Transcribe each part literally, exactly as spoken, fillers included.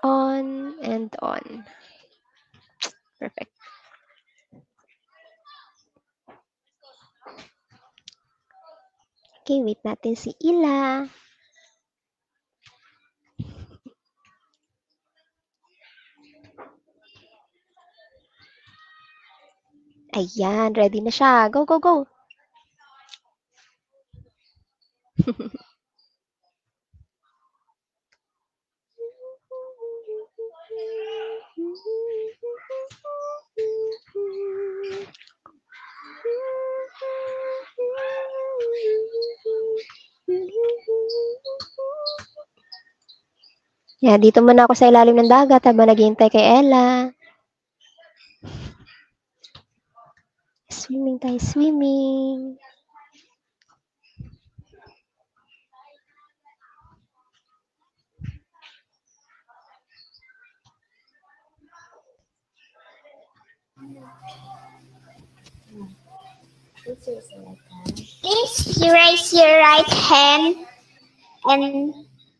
On and on. Perfect. Okay, wait natin si Ila. Ayan, ready na siya. Go, go, go. Yan, dito muna ako sa ilalim ng dagat habang naghihintay kay Ella. Swimming tayo, swimming. Please raise your right hand and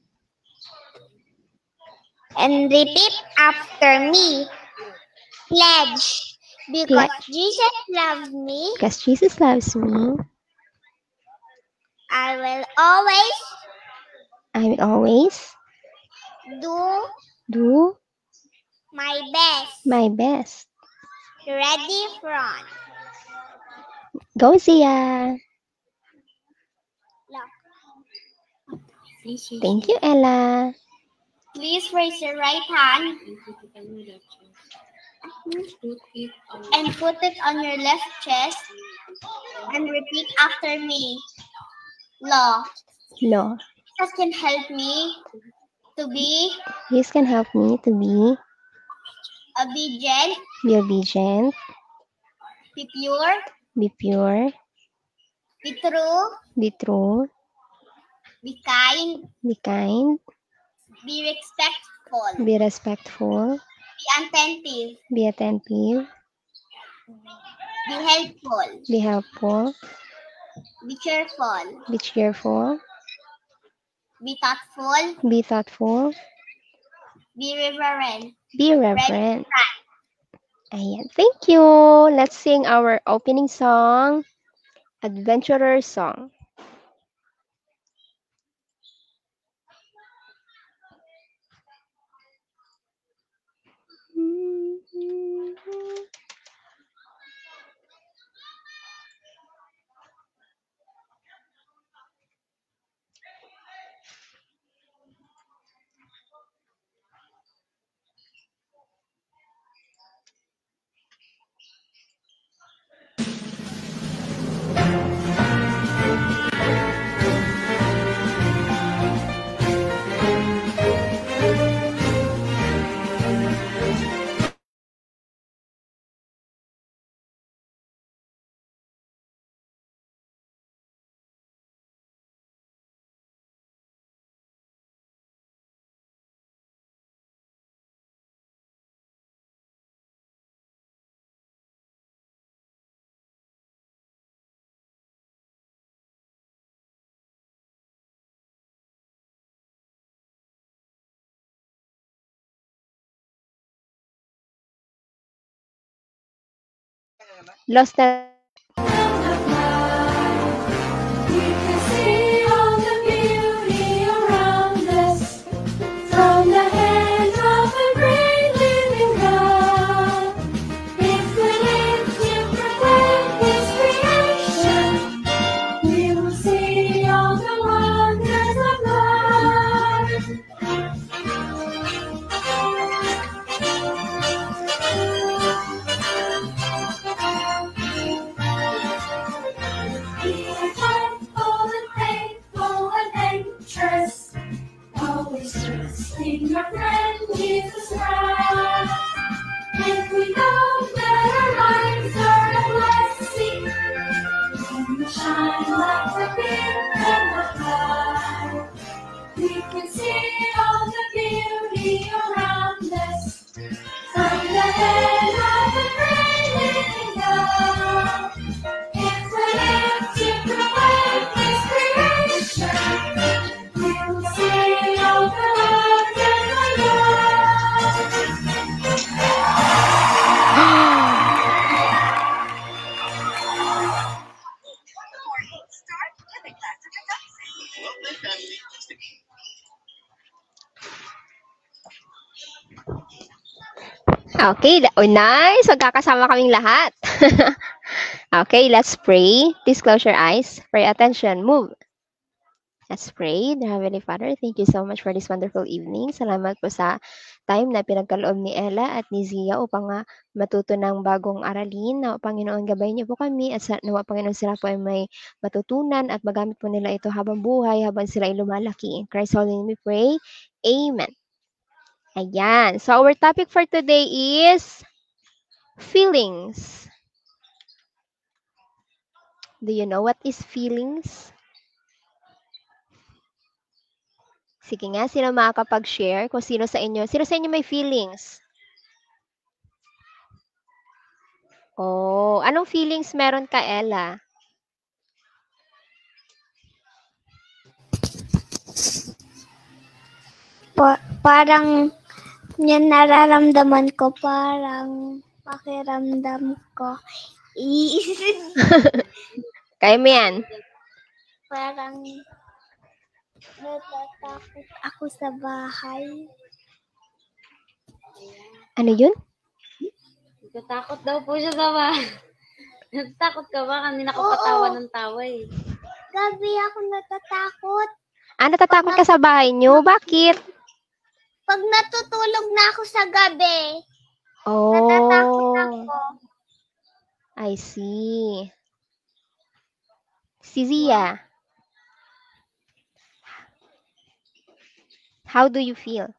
and repeat after me. Pledge. Because Pledge. Jesus loves me, Because Jesus loves me, I will always I will always do do my best. my best. Ready, front. Go, Zia. Thank you, Ella. Please raise your right hand and put it on your left chest and repeat after me. Law. Law. Jesus can help me to be This can help me to be obedient, be obedient, be pure, be pure, be true, be true, be kind, be kind, be respectful, be respectful, be attentive, be attentive, be helpful, be helpful, be cheerful, be cheerful, be thoughtful, be thoughtful, be reverent, be reverent. right. Ayan. Thank you. Let's sing our opening song, Adventurer Song. Lost na. Okay, oh nice. Magkakasama kaming lahat. Okay, let's pray. Please close your eyes. Pray attention. Move. Let's pray. Dear Heavenly Father, thank you so much for this wonderful evening. Salamat po sa time na pinagkaloob ni Ella at ni Zia upang uh, matuto ng bagong aralin. Na Panginoon, gabayin niyo po kami at sa nawa Panginoon sila po ay may matutunan at magamit po nila ito habang buhay, habang sila ay lumalaki. In Christ's holy name we pray. Amen. Ayan. So our topic for today is feelings. Do you know what is feelings? Sige nga, sino makakapag-share kung sino sa inyo, sino sa inyo may feelings? Oh, anong feelings meron ka, Ella? Pa- parang yung nararamdaman ko, parang pakiramdam ko. Kaya mo yan? Parang natatakot ako sa bahay. Ano yun? Natatakot daw po siya sa bahay. Natatakot ka ba? Kanina ko patawa ng tawa eh. Gabi ako natatakot. Ah, natatakot ka sa bahay niyo? Bakit? Pag natutulog na ako sa gabi, Oh, natatakot ako. I see. Si Zia, how do you feel?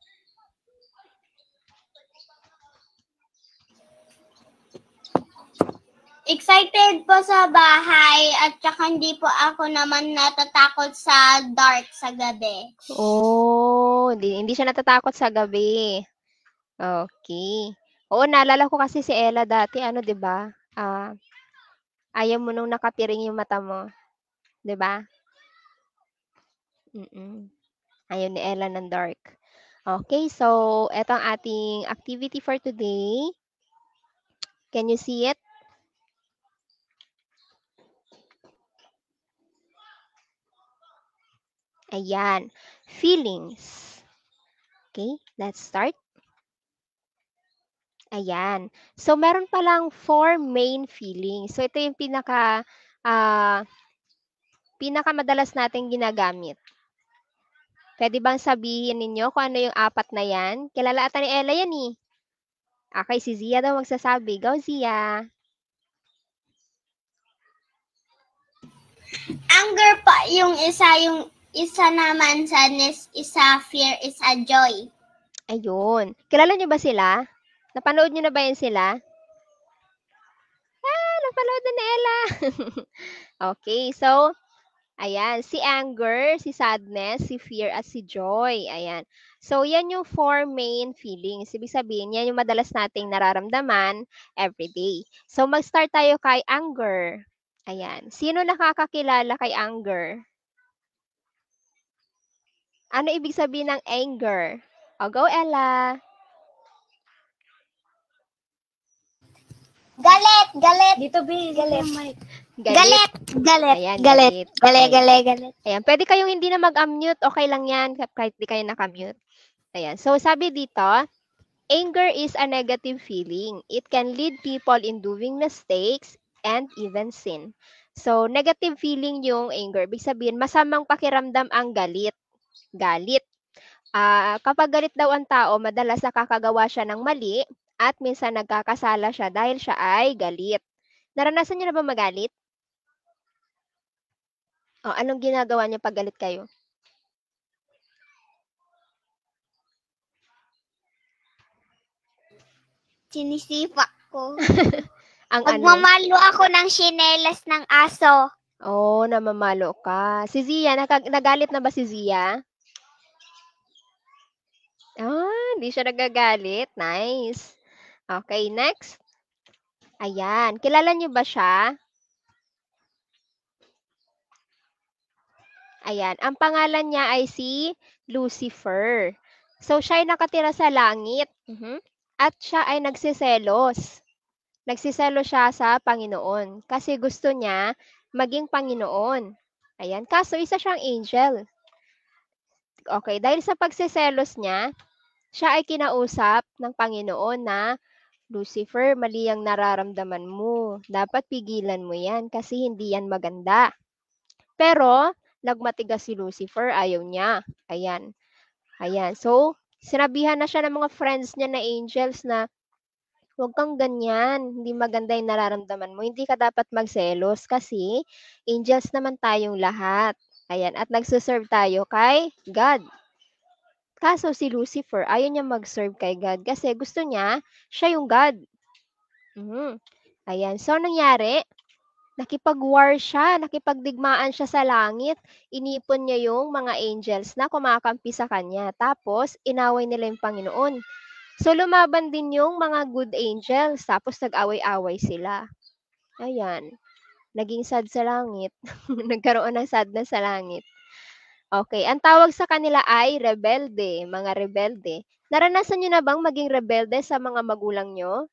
Excited po sa bahay at saka hindi po ako naman natatakot sa dark sa gabi. Oh, hindi, hindi siya natatakot sa gabi. Okay. Oo, naalala ko kasi si Ella dati, ano, 'di ba? Ah, ayaw mo nung nakapiring yung mata mo, 'di ba? Mm. Ayaw ni Ella ng dark. Okay, so eto ang ating activity for today. Can you see it? Ayan. Feelings. Okay, let's start. Ayan. So, meron palang four main feelings. So, ito yung pinaka, uh, pinakamadalas natin ginagamit. Pwede bang sabihin ninyo kung ano yung apat na yan? Kilala ata ni Ella yan eh. Okay, si Zia daw magsasabi. Go, Zia. Anger pa yung isa, yung isa naman sadness, isa fear, isa joy. Ayun. Kilala niyo ba sila? Napanood niyo na ba yan sila? Ah, napanood na ni Ella. Okay, so, ayan, si anger, si sadness, si fear, at si joy. Ayan. So, yan yung four main feelings. Ibig sabihin, yan yung madalas nating nararamdaman everyday. So, mag-start tayo kay anger. Ayan. Sino nakakakilala kay anger? Ano ibig sabihin ng anger? O, go, Ella. Galit, galit. Dito, B. Galit. Galit. Galit, galit, Ayan, galit, galit. galit, Okay. galit, galit. Ayan, pwede kayong hindi na mag-unmute. Okay lang yan kahit di kayo nakamute. Ayan. So, sabi dito, anger is a negative feeling. It can lead people in doing mistakes and even sin. So, negative feeling yung anger. Ibig sabihin, masamang pakiramdam ang galit. Galit. Uh, kapag galit daw ang tao, madalas nakakagawa siya ng mali at minsan nagkakasala siya dahil siya ay galit. Naranasan niyo na ba magalit? O, anong ginagawa niyo pag galit kayo? Sinisipak ko. Ang ano? Magmamalo ako ng sinelas ng aso. Oh, namamalo ka. Si Zia, nag- nagalit na ba si Zia? Ah, hindi siya nagagalit. Nice. Okay, next. Ayan. Kilala niyo ba siya? Ayan. Ang pangalan niya ay si Lucifer. So, siya ay nakatira sa langit. Uh-huh. At siya ay nagsiselos. Nagsiselos siya sa Panginoon. Kasi gusto niya maging Panginoon. Ayan. Kaso, isa siyang angel. Okay. Dahil sa pagsiselos niya, siya ay kinausap ng Panginoon na Lucifer, mali ang nararamdaman mo. Dapat pigilan mo yan kasi hindi yan maganda. Pero, nagmatigas si Lucifer, ayaw niya. Ayan. Ayan. So, sinabihan na siya ng mga friends niya na angels na huwag kang ganyan. Hindi maganda yung nararamdaman mo. Hindi ka dapat magselos kasi angels naman tayong lahat. Ayan. At nagsuserve tayo kay God. Kaso si Lucifer, ayaw niya mag-serve kay God kasi gusto niya, siya yung God. Mhm. Ayan. So, nangyari, nakipag-war siya, nakipagdigmaan siya sa langit. Inipon niya yung mga angels na kumakampi sa kanya. Tapos, inaway nila yung Panginoon. So, lumaban din yung mga good angels. Tapos, nag-away-away sila. Ayan. Naging sad sa langit. Nagkaroon ng sadness sa langit. Okay. Ang tawag sa kanila ay rebelde, mga rebelde. Naranasan nyo na bang maging rebelde sa mga magulang nyo?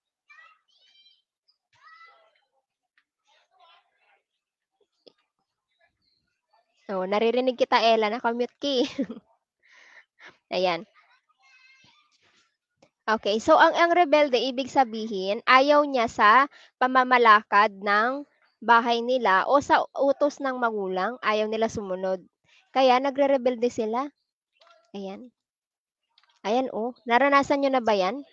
Oh, naririnig kita, Ella. Nakamute ki. Ayan. Okay. So, ang, ang rebelde, ibig sabihin, ayaw niya sa pamamalakad ng bahay nila o sa utos ng magulang, ayaw nila sumunod. Kaya, nagre-rebelde sila. Ayan. Ayan, oh. Naranasan nyo na ba yan?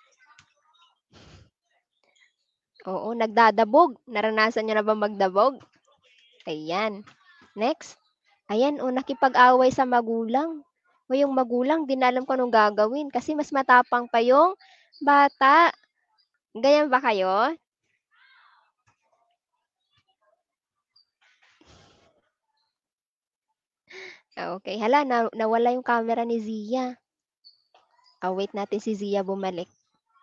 Oo, nagdadabog. Naranasan nyo na ba magdabog? Ayan. Next. Ayan, oh, nakipag-away sa magulang. O yung magulang, di na alam kung anong gagawin kasi mas matapang pa yung bata. Ganyan ba kayo? Okay, hala, na, nawala yung camera ni Zia. Oh, wait natin si Zia bumalik.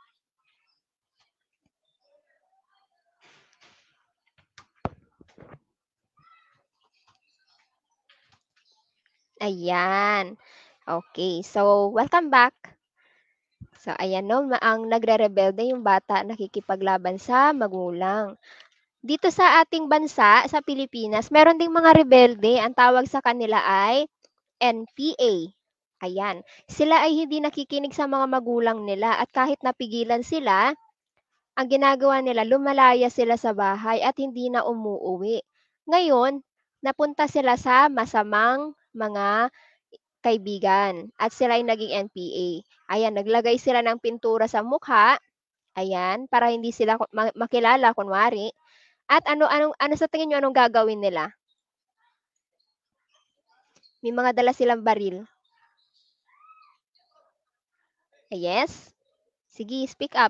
Ayan. Okay, so welcome back. So, ayan no, ang nagre-rebelde yung bata nakikipaglaban sa magulang. Dito sa ating bansa, sa Pilipinas, meron ding mga rebelde. Ang tawag sa kanila ay N P A. Ayan. Sila ay hindi nakikinig sa mga magulang nila at kahit napigilan sila, ang ginagawa nila, lumalaya sila sa bahay at hindi na umuuwi. Ngayon, napunta sila sa masamang mga kaibigan at sila ay naging N P A. Ayan, naglagay sila ng pintura sa mukha. Ayan, para hindi sila makilala, kunwari. At ano, anong, ano sa tingin nyo, anong gagawin nila? May mga dala silang baril. Yes? Sige, speak up.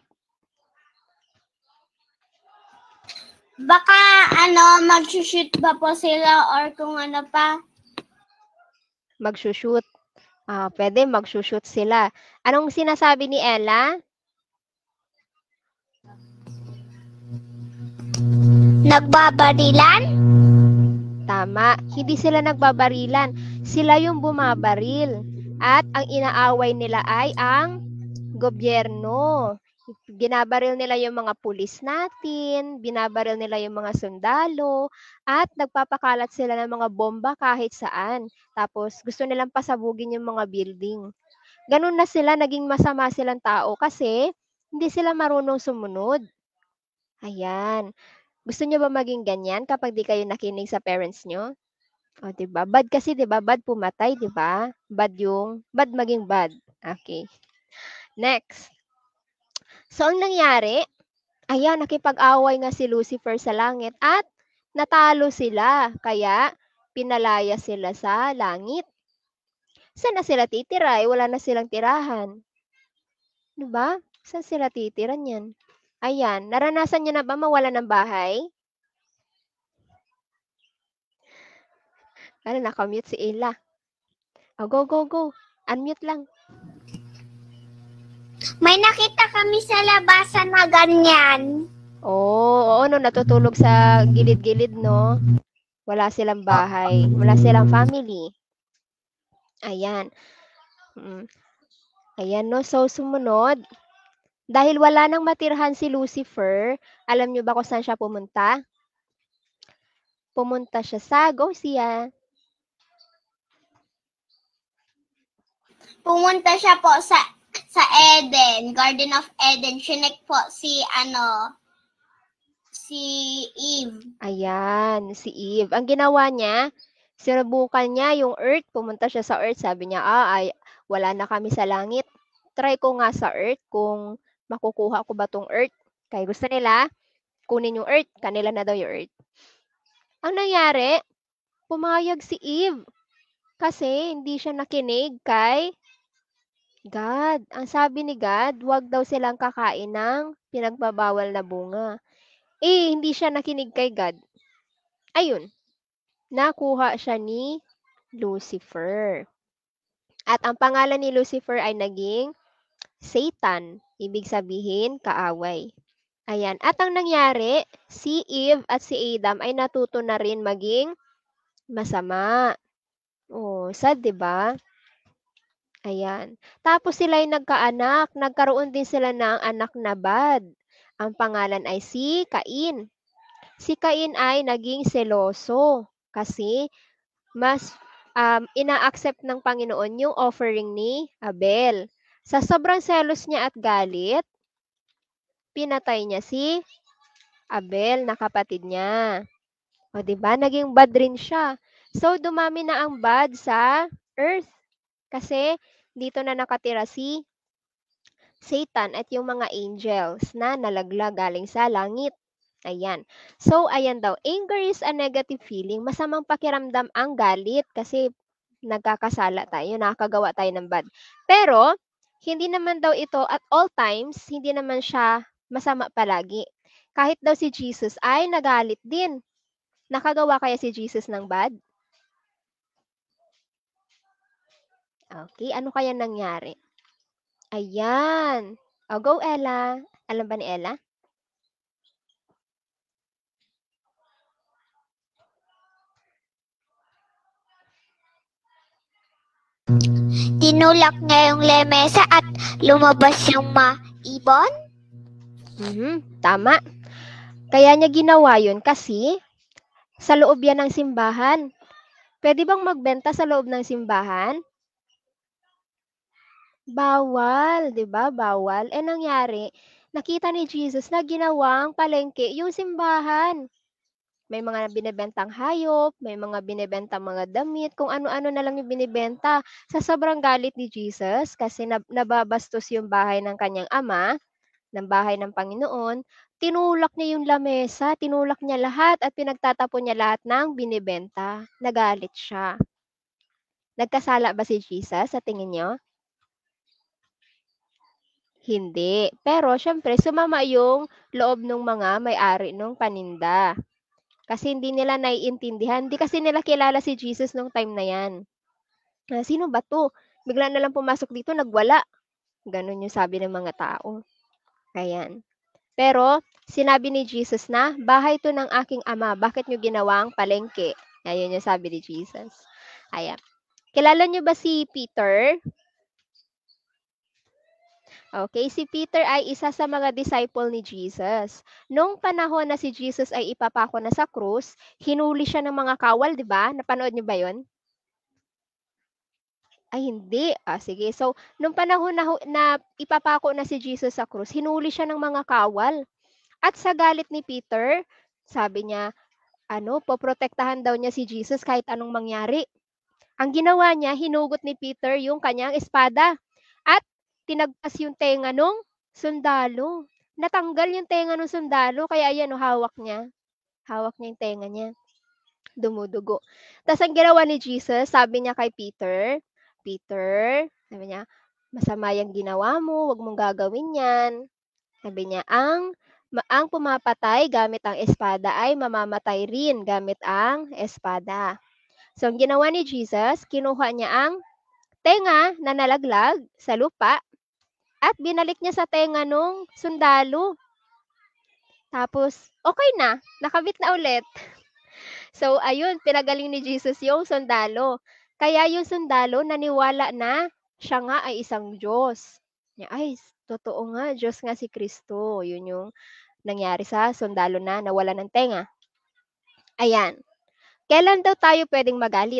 Baka ano, mag-shoot ba po sila or kung ano pa? Mag-shoot. Ah, pwede mag-shoot sila. Anong sinasabi ni Ella? Nagbabarilan? Tama. Hindi sila nagbabarilan. Sila yung bumabaril. At ang inaaway nila ay ang gobyerno. Ginabaril nila yung mga pulis natin, binabaril nila yung mga sundalo, at nagpapakalat sila ng mga bomba kahit saan. Tapos gusto nilang pasabugin yung mga building. Ganun na sila, naging masama silang tao kasi hindi sila marunong sumunod. Ayan. Gusto niyo ba maging ganyan kapag di kayo nakinig sa parents niyo? O, diba? Bad kasi, diba? Bad pumatay, diba? Bad yung, bad maging bad. Okay. Next. So, ang nangyari, ayan, nakipag-away nga si Lucifer sa langit at natalo sila. Kaya, pinalaya sila sa langit. Saan na sila titira? Eh, wala na silang tirahan. Diba? Saan sila titira niyan? Ayan, naranasan niyo na ba mawala ng bahay? Ano, nakamute si Ella. Oh, go, go, go. Unmute lang. May nakita kami sa labasan na ganyan. Oo, oo, no, natutulog sa gilid-gilid, no? Wala silang bahay. Wala silang family. Ayan. Mm. Ayan, no? So, sumunod. Dahil wala nang matirhan si Lucifer, alam niyo ba kung saan siya pumunta? Pumunta siya sa, go siya. Pumunta siya po sa sa Eden, Garden of Eden, sinek po si, ano, si Eve. Ayan, si Eve. Ang ginawa niya, sinubukan niya yung earth, pumunta siya sa earth, sabi niya, ah, ay, wala na kami sa langit. Try ko nga sa earth kung makukuha ko ba tong earth. Kaya gusto nila, kunin yung earth, kanila na daw yung earth. Ang nangyari, pumayag si Eve kasi hindi siya nakinig kay God. Ang sabi ni God, huwag daw silang kakain ng pinagbabawal na bunga. Eh, hindi siya nakinig kay God. Ayun, nakuha siya ni Lucifer. At ang pangalan ni Lucifer ay naging Satan. Ibig sabihin, kaaway. Ayan. At ang nangyari, si Eve at si Adam ay natuto na rin maging masama. Oh, sad, di ba? Ayan. Tapos sila ay nagkaanak. Nagkaroon din sila ng anak na bad. Ang pangalan ay si Cain. Si Cain ay naging seloso kasi mas um, ina-accept ng Panginoon yung offering ni Abel. Sa sobrang selos niya at galit, pinatay niya si Abel na kapatid niya. O, di ba? Naging bad rin siya. So, dumami na ang bad sa earth. Kasi, dito na nakatira si Satan at yung mga angels na nalaglag galing sa langit. Ayan. So, ayan daw. Anger is a negative feeling. Masamang pakiramdam ang galit kasi nagkakasala tayo, nakakagawa tayo ng bad. Pero, hindi naman daw ito at all times, hindi naman siya masama palagi. Kahit daw si Jesus ay nagalit din. Nakagawa kaya si Jesus ng bad? Okay, ano kaya nangyari? Ayan. O, go Ella. Alam ba ni Ella? Tinulak niya yung lemesa at lumabas yung maibon? Mhm, tama. Kaya niya ginawa yun kasi sa loob yan ng simbahan. Pwede bang magbenta sa loob ng simbahan? Bawal, 'di ba? Bawal. Eh nangyari, nakita ni Jesus na ginawang palengke yung simbahan. May mga binebentang hayop, may mga binebentang mga damit, kung ano-ano na lang yung binebenta. Sa sobrang galit ni Jesus kasi nab- nababastos yung bahay ng kanyang ama, ng bahay ng Panginoon, tinulak niya yung lamesa, tinulak niya lahat at pinagtatapon niya lahat ng binebenta. Nagalit siya. Nagkasala ba si Jesus sa tingin niyo? Hindi. Pero syempre sumama yung loob ng mga may-ari nung paninda. Kasi hindi nila naiintindihan. Hindi kasi nila kilala si Jesus nung time na yan. Ah, sino ba to? Bigla na lang pumasok dito, nagwala. Ganon yung sabi ng mga tao. Ayan. Pero, sinabi ni Jesus na, bahay to ng aking ama, bakit nyo ginawang palengke? Ayan yung sabi ni Jesus. Ayan. Kilala nyo ba si Peter? Okay, si Peter ay isa sa mga disciple ni Jesus. Noong panahon na si Jesus ay ipapako na sa krus, hinuli siya ng mga kawal, di ba? Napanood niyo ba yon? Ay, hindi. Ah, sige. So, nung panahon na, hu- na ipapako na si Jesus sa krus, hinuli siya ng mga kawal. At sa galit ni Peter, sabi niya, ano, poprotektahan daw niya si Jesus kahit anong mangyari. Ang ginawa niya, hinugot ni Peter yung kanyang espada at tinagpas yung tenga nung sundalo. Natanggal yung tenga ng sundalo, kaya ayan, oh, hawak niya. Hawak niya yung tenga niya. Dumudugo. Tapos ang ginawa ni Jesus, sabi niya kay Peter, Peter, sabi niya, masama yung ginawa mo, wag mong gagawin yan. Sabi niya, ang ma- ang pumapatay gamit ang espada ay mamamatay rin gamit ang espada. So, ang ginawa ni Jesus, kinuha niya ang tenga na nalaglag sa lupa at binalik niya sa tenga nung sundalo. Tapos, okay na, nakabit na ulit. So, ayun, pinagaling ni Jesus yung sundalo. Kaya yung sundalo, naniwala na siya nga ay isang Diyos. Niya, ay, totoo nga, Diyos nga si Kristo. Yun yung nangyari sa sundalo na nawala ng tenga. Ayan. Kailan daw tayo pwedeng magalit?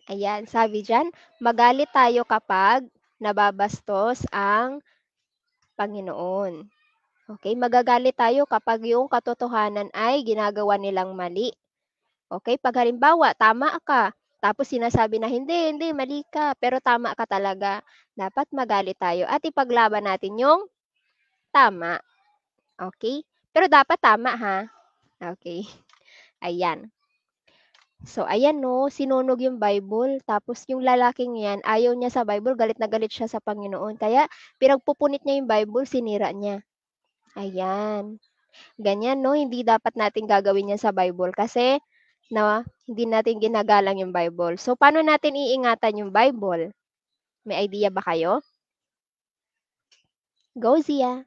Ayan, sabi dyan, magalit tayo kapag nababastos ang Panginoon. Okay, magagalit tayo kapag yung katotohanan ay ginagawa nilang mali. Okay, pag halimbawa, tama ka, tapos sinasabi na hindi, hindi, mali ka, pero tama ka talaga. Dapat magalit tayo at ipaglaban natin yung tama. Okay? Pero dapat tama ha. Okay. Ayan. So, ayan no, sinunog yung Bible. Tapos yung lalaking yan, ayaw niya sa Bible, galit na galit siya sa Panginoon. Kaya, pinagpupunit niya yung Bible, sinira niya. Ayan. Ganyan, no? Hindi dapat natin gagawin yan sa Bible kasi na hindi natin ginagalang yung Bible. So, paano natin iingatan yung Bible? May idea ba kayo? Go, Zia.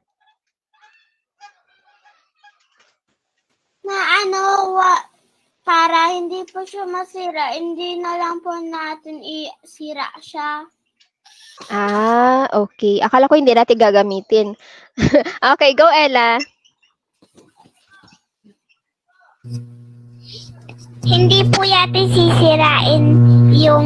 Na ano, wa, para hindi po siya masira, hindi na lang po natin isira siya. Ah, okay. Akala ko hindi natin gagamitin. Okay, go, Ella. Hindi po yata sisirain yung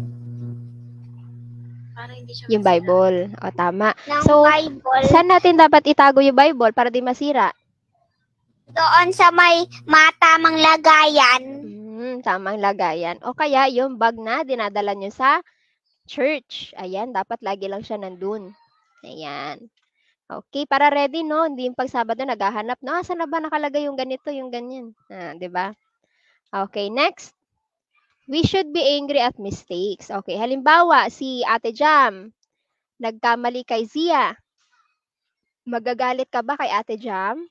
Para hindi siya Yung masira. Bible. O, tama. ng So, Bible. saan natin dapat itago yung Bible para di masira? Doon sa may matamang lagayan. Hmm, tamang lagayan. O kaya yung bag na dinadala nyo sa church. Ayan, dapat lagi lang siya nandun. Ayan. Okay, para ready, no? Hindi yung pag Sabado naghahanap, no? Ah, saan na ba nakalagay yung ganito, yung ganyan? Ah, di ba? Okay, next. We should be angry at mistakes. Okay, halimbawa, si Ate Jam, nagkamali kay Zia. Magagalit ka ba kay Ate Jam?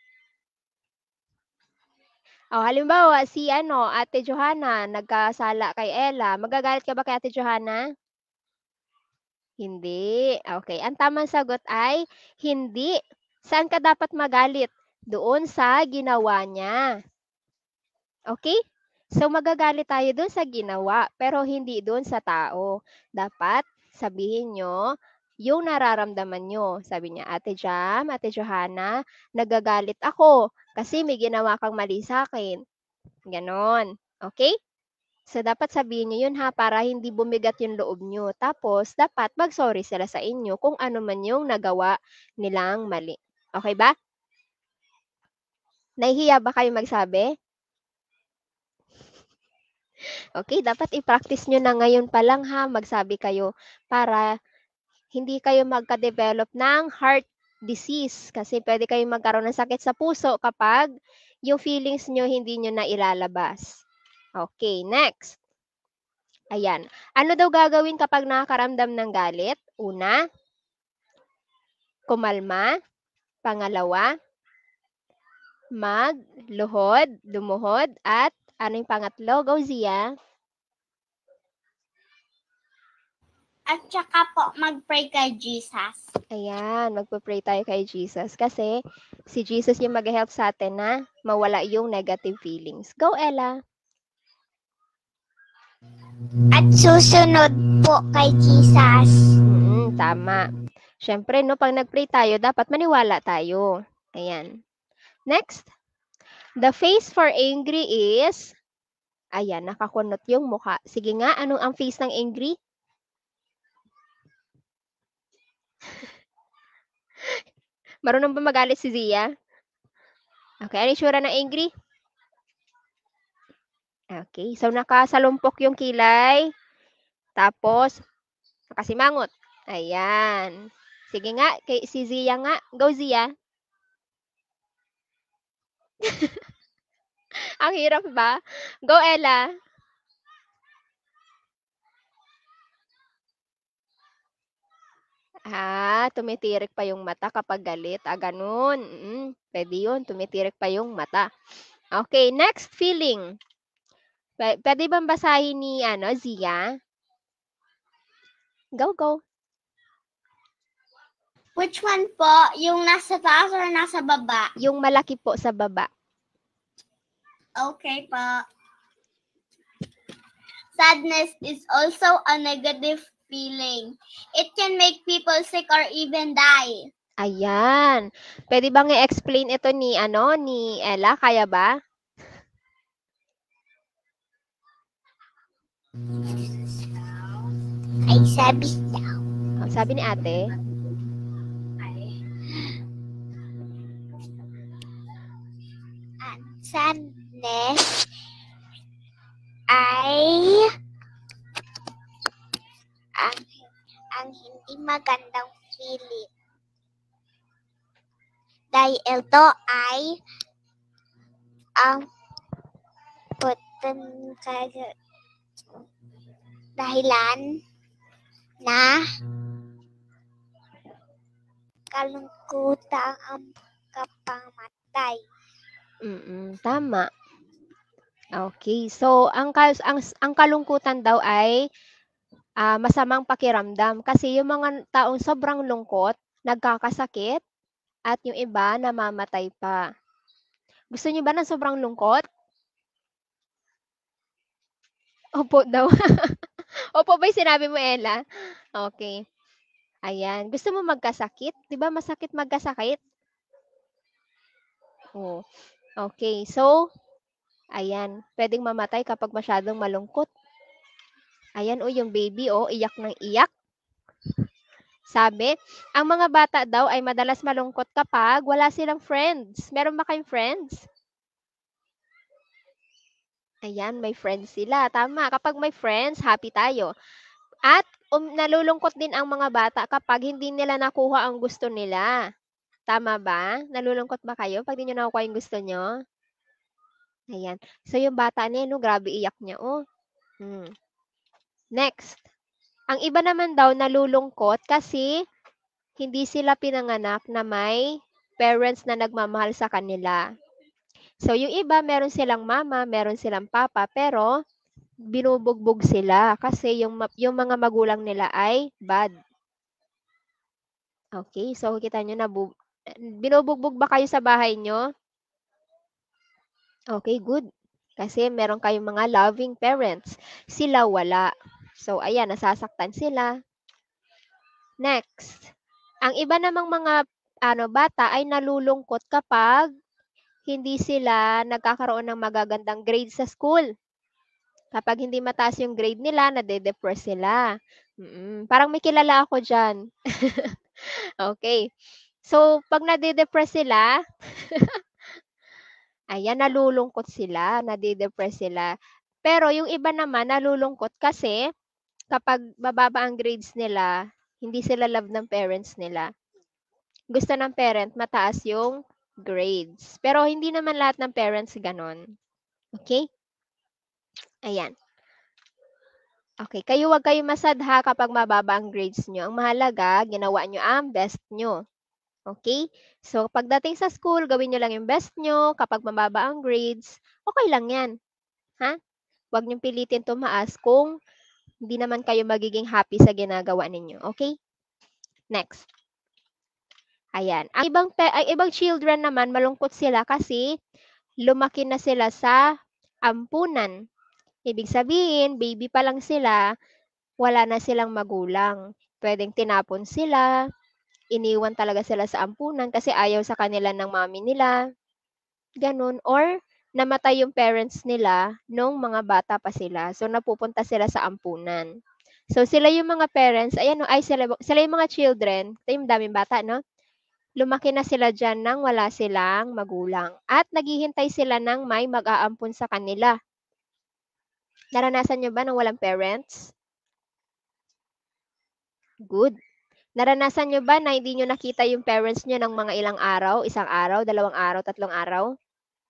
Oh, halimbawa, si ano, Ate Johanna, nagkasala kay Ella. Magagalit ka ba kay Ate Johanna? Hindi. Okay. Ang tamang sagot ay hindi. Saan ka dapat magalit? Doon sa ginawa niya. Okay? So, magagalit tayo doon sa ginawa, pero hindi doon sa tao. Dapat sabihin nyo yung nararamdaman nyo. Sabi niya, Ate Jam, Ate Johanna, nagagalit ako kasi may ginawa kang mali sa akin. Ganon. Okay? So, dapat sabihin nyo yun ha, para hindi bumigat yung loob nyo. Tapos, dapat mag-sorry sila sa inyo kung ano man yung nagawa nilang mali. Okay ba? Nahihiya ba kayo magsabi? Okay, dapat i-practice nyo na ngayon pa lang ha, magsabi kayo para hindi kayo magka-develop ng heart disease kasi pwede kayong magkaroon ng sakit sa puso kapag yung feelings nyo hindi nyo na ilalabas. Okay, next. Ayan. Ano daw gagawin kapag nakakaramdam ng galit? Una, kumalma. Pangalawa, magluhod, lumuhod. At ano yung pangatlo? Go, Zia. At saka po, mag-pray kay Jesus. Ayan, magpo-pray tayo kay Jesus kasi si Jesus yung mag-help sa atin na mawala yung negative feelings. Go, Ella. At susunod po kay Jesus. Mm, tama. Siyempre, no, pag nag-pray tayo, dapat maniwala tayo. Ayan. Next. The face for angry is, ayan, nakakunot yung mukha. Sige nga, anong ang face ng angry? Marunong ba magalit si Zia? Okay, ano yung sura ng angry? Okay, so nakasalumpok yung kilay. Tapos, nakasimangot. Ayan. Sige nga, kay, si Zia nga. Go, Zia. Ang hirap ba? Go, Ella. Ah, tumitirik pa yung mata kapag galit. Ah, ganun. Mm, pwede yun. Tumitirik pa yung mata. Okay, next feeling. P- pwede bang basahin ni ano, Zia? Go, go. Which one po? Yung nasa taas or nasa baba? Yung malaki po sa baba. Okay po. Sadness is also a negative feeling. It can make people sick or even die. Ayan. Pwede bang i-explain ito ni, ano, ni Ella? Kaya ba? Ay, sabi daw. Oh, sabi ni ate, Ang sadness ay ang, ang hindi magandang feeling. Dahil ito ay ang potential dahilan na kalungkutan ang kapamatay. mm tama. Okay. So, ang, kas- ang, ang kalungkutan daw ay ah, masamang pakiramdam. Kasi yung mga taong sobrang lungkot, nagkakasakit, at yung iba namamatay pa. Gusto niyo ba ng sobrang lungkot? Opo daw. Opo ba yung sinabi mo, Ella? Okay. Ayan. Gusto mo magkasakit? Di ba masakit magkasakit? Oh. Okay. So, ayan. Pwedeng mamatay kapag masyadong malungkot. Ayan, oh, yung baby, oh, iyak ng iyak. Sabi, ang mga bata daw ay madalas malungkot kapag wala silang friends. Meron ba kayong friends? Ayan, may friends sila. Tama. Kapag may friends, happy tayo. At um, nalulungkot din ang mga bata kapag hindi nila nakuha ang gusto nila. Tama ba? Nalulungkot ba kayo pag hindi nyo nakuha yung gusto nyo? Ayan. So, yung bata niya, no, grabe iyak niya. Oh. Hmm. Next. Ang iba naman daw nalulungkot kasi hindi sila pinanganak na may parents na nagmamahal sa kanila. So, yung iba, meron silang mama, meron silang papa, pero binubugbog sila kasi yung, yung mga magulang nila ay bad. Okay, so kita nyo na, binubugbog ba kayo sa bahay nyo? Okay, good. Kasi meron kayong mga loving parents. Sila wala. So, ayan, nasasaktan sila. Next. Ang iba namang mga ano, bata ay nalulungkot kapag hindi sila nagkakaroon ng magagandang grade sa school. Kapag hindi mataas yung grade nila, nade-depress sila. Mm-mm. Parang may kilala ako dyan. Okay. So, pag nade-depress sila, ayan, nalulungkot sila, nade-depress sila. Pero yung iba naman, nalulungkot kasi kapag bababa ang grades nila, hindi sila love ng parents nila. Gusto ng parent, mataas yung grades. Pero hindi naman lahat ng parents ganon. Okay? Ayan. Okay, kayo wag kayo masadha kapag mababa ang grades nyo. Ang mahalaga, ginawa nyo ang best nyo. Okay? So, pagdating sa school, gawin nyo lang yung best nyo. Kapag mababa ang grades, okay lang yan. Ha? Huwag nyo pilitin tumaas kung hindi naman kayo magiging happy sa ginagawa ninyo. Okay? Next. Ayan. Ang ibang, ang ibang children naman, malungkot sila kasi lumaki na sila sa ampunan. Ibig sabihin, baby pa lang sila, wala na silang magulang. Pwedeng tinapon sila, iniwan talaga sila sa ampunan kasi ayaw sa kanila ng mami nila. Ganun. Or, namatay yung parents nila nung mga bata pa sila. So, napupunta sila sa ampunan. So, sila yung mga parents, ayan, ay, sila, sila yung mga children, ito yung daming bata, no? Lumaki na sila dyan nang wala silang magulang. At naghihintay sila ng may mag-aampun sa kanila. Naranasan nyo ba ng walang parents? Good. Naranasan nyo ba na hindi nyo nakita yung parents nyo ng mga ilang araw? Isang araw, dalawang araw, tatlong araw?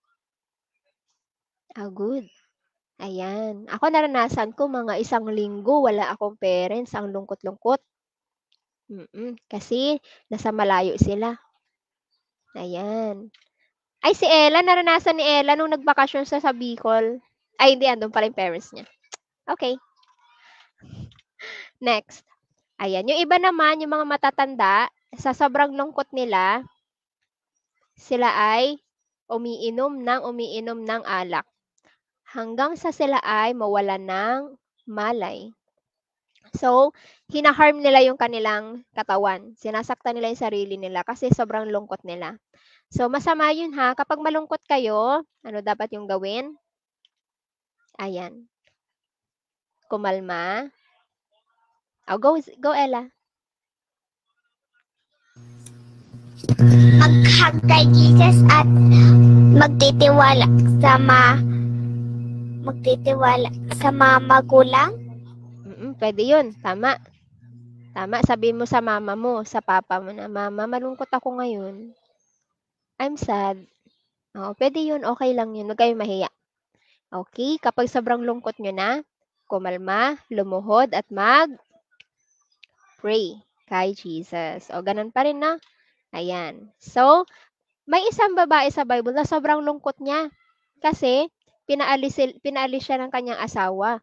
Ah, good. Ayan. Ako naranasan ko mga isang linggo, wala akong parents. Ang lungkot-lungkot. Mm-mm. Kasi nasa malayo sila. Ayan. Ay, si Ella, naranasan ni Ella nung nagbakasyon sa sa Bicol. Ay, hindi, andun pala yung parents niya. Okay. Next. Ayan. Yung iba naman, yung mga matatanda, sa sobrang lungkot nila, sila ay umiinom ng umiinom ng alak. Hanggang sa sila ay mawala ng malay. So, hinaharm nila yung kanilang katawan. Sinasaktan nila yung sarili nila kasi sobrang lungkot nila. So, masama yun ha. Kapag malungkot kayo, ano dapat yung gawin? Ayan. Kumalma. Oh, go, go, Ella. Mag-hug kay Jesus at magtitiwala sa ma magtitiwala sa mga magulang. Mm-mm, pwede yun. Tama. Tama. Sabihin mo sa mama mo, sa papa mo na, Mama, malungkot ako ngayon. I'm sad. Oo, pwede yun. Okay lang yun. Huwag kayong mahiya. Okay? Kapag sobrang lungkot nyo na, kumalma, lumuhod, at mag-pray kay Jesus. O, ganun pa rin, no? Ayan. So, may isang babae sa Bible na sobrang lungkot niya. Kasi, pinaalis, pinaalis siya ng kanyang asawa.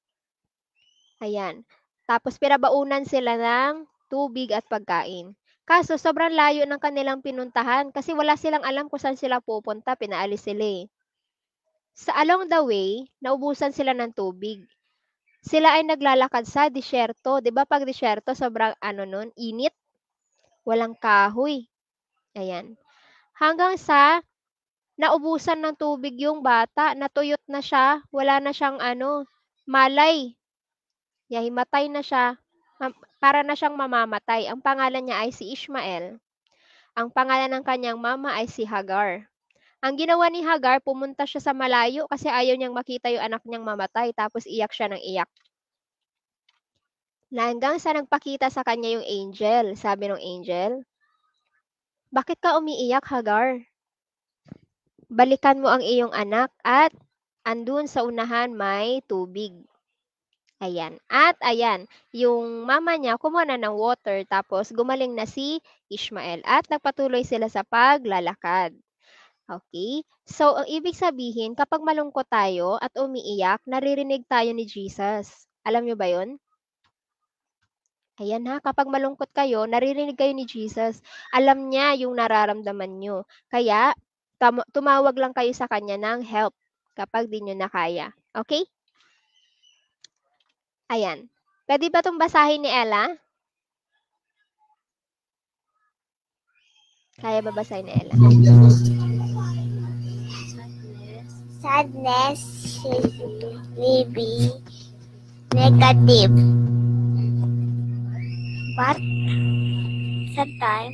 Ayan. Tapos, pinabaunan sila ng tubig at pagkain. Kaso, sobrang layo ng kanilang pinuntahan kasi wala silang alam kung saan sila pupunta. Pinaalis sila eh. Sa along the way, naubusan sila ng tubig. Sila ay naglalakad sa disyerto. 'Di ba pag disyerto, sobrang ano nun, init. Walang kahoy. Ayan. Hanggang sa naubusan ng tubig yung bata, natuyot na siya, wala na siyang ano, malay. Yahimatay na siya, para na siyang mamamatay. Ang pangalan niya ay si Ishmael. Ang pangalan ng kanyang mama ay si Hagar. Ang ginawa ni Hagar, pumunta siya sa malayo kasi ayaw niyang makita yung anak niyang mamatay, tapos iyak siya ng iyak. Na hanggang sa nagpakita sa kanya yung angel. Sabi ng angel, bakit ka umiiyak, Hagar? Balikan mo ang iyong anak at andun sa unahan may tubig. Ayan. At ayan, yung mama niya kumuha na ng water tapos gumaling na si Ishmael at nagpatuloy sila sa paglalakad. Okay? So, ang ibig sabihin, kapag malungkot tayo at umiiyak, naririnig tayo ni Jesus. Alam niyo ba yun? Ayan ha, kapag malungkot kayo, naririnig kayo ni Jesus. Alam niya yung nararamdaman nyo. Kaya, tumawag lang kayo sa kanya ng help kapag di nyo na kaya. Okay? Ayan. Pwede ba itong basahin ni Ella? Kaya ba basahin ni Ella? Sadness may be negative, but sometimes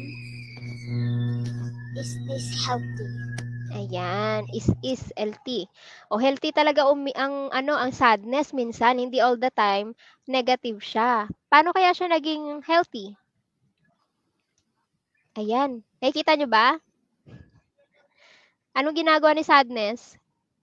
is this healthy? Ayan, is is healthy. O healthy talaga umi ang ano ang sadness minsan, hindi all the time negative siya. Paano kaya siya naging healthy? Ayan. Nakikita nyo ba? Anong ginagawa ni sadness?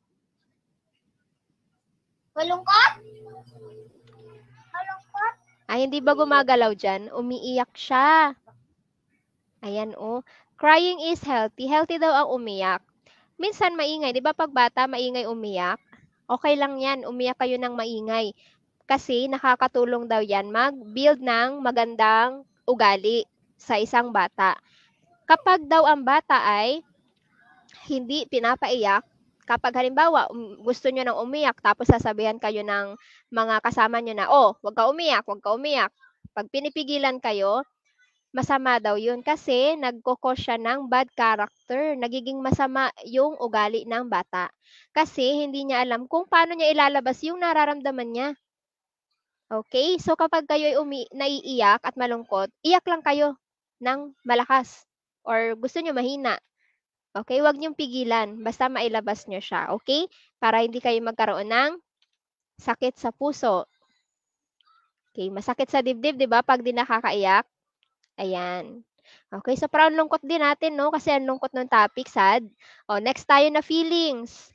Malungkot? Malungkot? Ay, hindi ba gumagalaw dyan? Umiiyak siya. Ayan, oh. Crying is healthy. Healthy daw ang umiyak. Minsan maingay. Di ba pag bata, maingay umiyak? Okay lang yan. Umiyak kayo ng maingay. Kasi nakakatulong daw yan mag-build ng magandang ugali sa isang bata. Kapag daw ang bata ay hindi pinapaiyak, kapag halimbawa um, gusto nyo nang umiyak tapos sasabihan kayo ng mga kasama nyo na, oh, wag ka umiyak, wag ka umiyak. Pag pinipigilan kayo, masama daw yun kasi nagkukos siya ng bad character. Nagiging masama yung ugali ng bata. Kasi hindi niya alam kung paano niya ilalabas yung nararamdaman niya. Okay? So kapag kayo ay umi- naiiyak at malungkot, iyak lang kayo ng malakas or gusto nyo mahina. Okay? Huwag niyong pigilan. Basta mailabas nyo siya. Okay? Para hindi kayo magkaroon ng sakit sa puso. Okay? Masakit sa dibdib, di ba? Pag di nakakaiyak. Ayan. Okay? So, parang lungkot din natin, no? Kasi ang lungkot ng topic, sad. O, next tayo na feelings.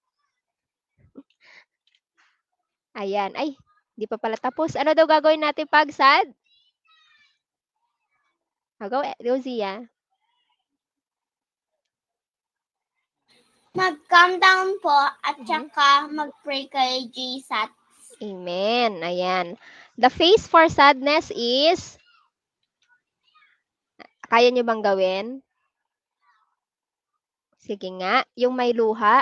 Ayan. Ay, di pa pala tapos. Ano daw gagawin natin pag sad? Go, go Zia. Mag-calm down po at Mhm. saka mag-pray kay Jesus. Amen. Ayan. The face for sadness is, kaya nyo bang gawin? Sige nga. Yung may luha.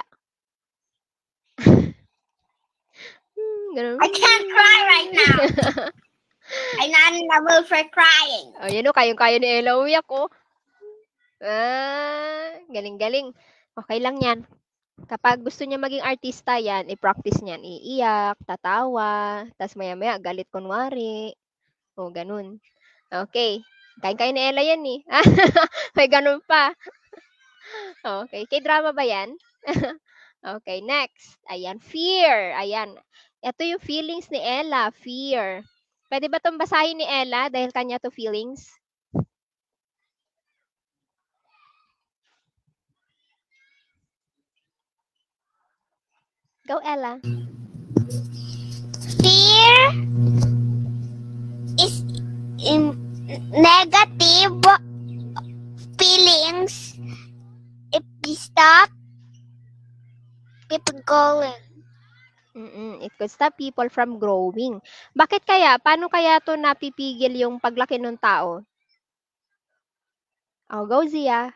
Hmm, ganun. I can't cry right now. I'm not in the mood for crying. O, yun o. Kayong-kaya ni Ella umiyak, oh. Ah, galing-galing. Okay lang yan. Kapag gusto niya maging artista, yan, i-practice niyan. Iiyak, tatawa, tas maya-maya galit kunwari. O, ganun. Okay. Kain-kain ni Ella yan eh. May ganun pa. Okay. K-drama ba yan? Okay, next. Ayan, fear. Ayan. Ito yung feelings ni Ella, fear. Pwede ba itong basahin ni Ella dahil kanya to feelings? Go, Ella. Fear is in negative feelings. If you stop, keep going. Mm-mm. It could stop people from growing. Bakit kaya? Paano kaya to napipigil yung paglaki ng tao? Oh, go, Zia.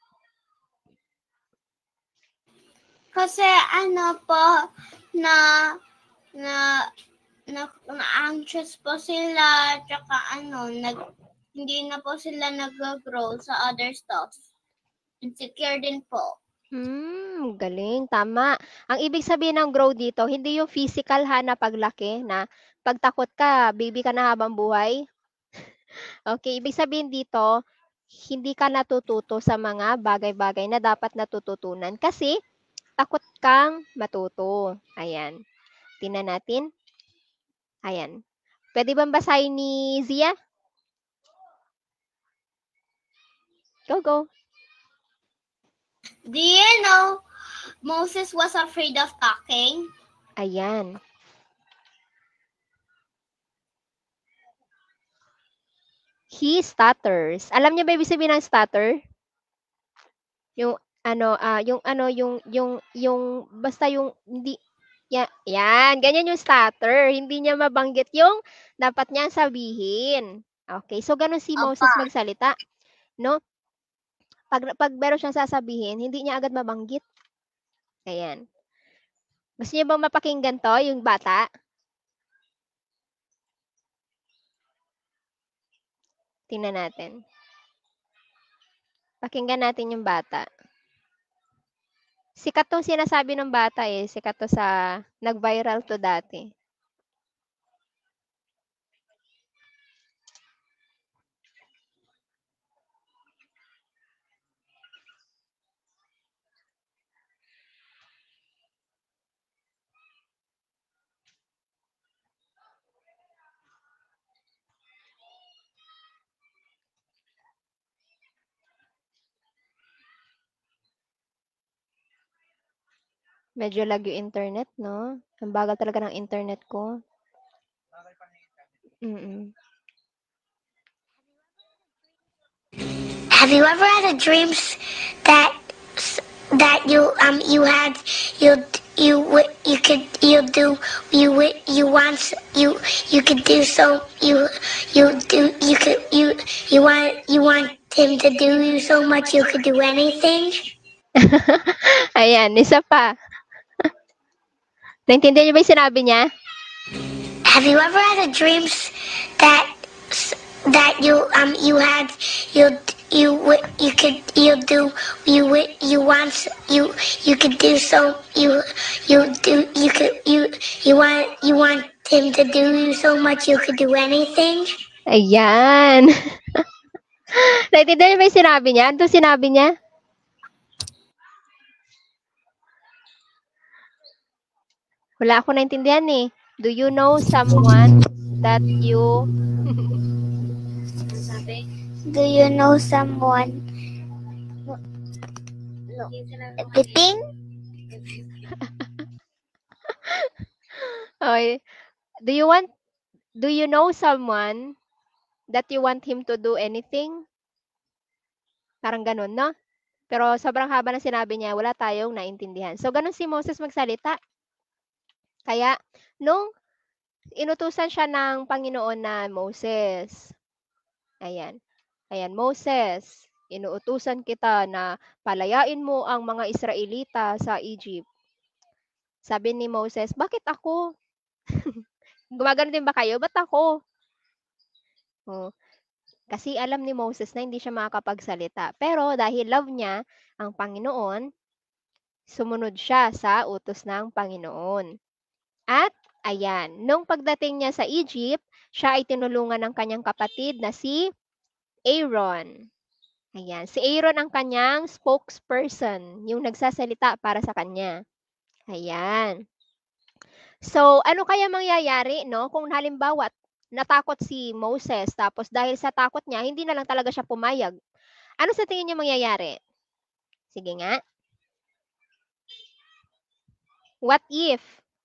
Kasi ano po, na, na, na, na anxious po sila, tsaka ano, nag, hindi na po sila nag-grow sa other stuff. Insecure din po. Hmm, galing, tama. Ang ibig sabihin ng grow dito, hindi yung physical ha na paglaki na pagtakot ka, baby ka na habang buhay. Okay, ibig sabihin dito, hindi ka natututo sa mga bagay-bagay na dapat natututunan kasi takot kang matuto. Ayan. Tingnan natin. Ayan. Pwede bang basahin ni Zia? Go, go. Do you know Moses was afraid of talking? Ayan. He stutters. Alam niyo ba ibig sabihin ng stutter? Yung ano, ah, yung ano, yung yung yung basta yung hindi ya, yan, ganyan yung stutter. Hindi niya mabanggit yung dapat niyang sabihin. Okay, so ganun si Moses Opa. magsalita, no? Pag pag meron siyang sasabihin, hindi niya agad mabanggit. Ayan. Gusto niyo bang mapakinggan to, yung bata? Tingnan natin. Pakinggan natin yung bata. Sikat tong sinasabi ng bata eh. Sikat to sa, nag-viral to dati. Medyo lag yung internet, no? Ang bagal talaga ng internet ko. Mm-mm. Have you ever had a dreams that that you um you had you you you could you do you you want you you could do so you you do you could you you want you want him to do you so much you could do anything? Ayan, isa pa. Naintindihan niyo ba yung sinabi niya? Have you ever had a dreams that that you um you had you you you could you do you you want you you could do so you you do you could you you want you want him to do you so much you could do anything? Ayan. Naintindihan niyo ba yung sinabi niya? Ano sinabi niya? Wala ako naintindihan eh. Do you know someone that you... Sabi? Do you know someone? No. Everything? Okay. Do you want... Do you know someone that you want him to do anything? Parang ganun, no? Pero sobrang haba na sinabi niya, wala tayong naintindihan. So, ganun si Moses magsalita. Kaya, nung inutusan siya ng Panginoon na Moses, ayan, ayan, Moses, inuutusan kita na palayain mo ang mga Israelita sa Egypt. Sabi ni Moses, bakit ako? Gumagano din ba kayo? Ba't ako? Oh, kasi alam ni Moses na hindi siya makakapagsalita. Pero dahil love niya ang Panginoon, sumunod siya sa utos ng Panginoon. At ayan, nung pagdating niya sa Egypt, siya ay tinulungan ng kanyang kapatid na si Aaron. Ayan, si Aaron ang kanyang spokesperson, yung nagsasalita para sa kanya. Ayan. So, ano kaya mangyayari, no? Kung halimbawa, natakot si Moses, tapos dahil sa takot niya, hindi na lang talaga siya pumayag. Ano sa tingin niyo mangyayari? Sige nga. What if?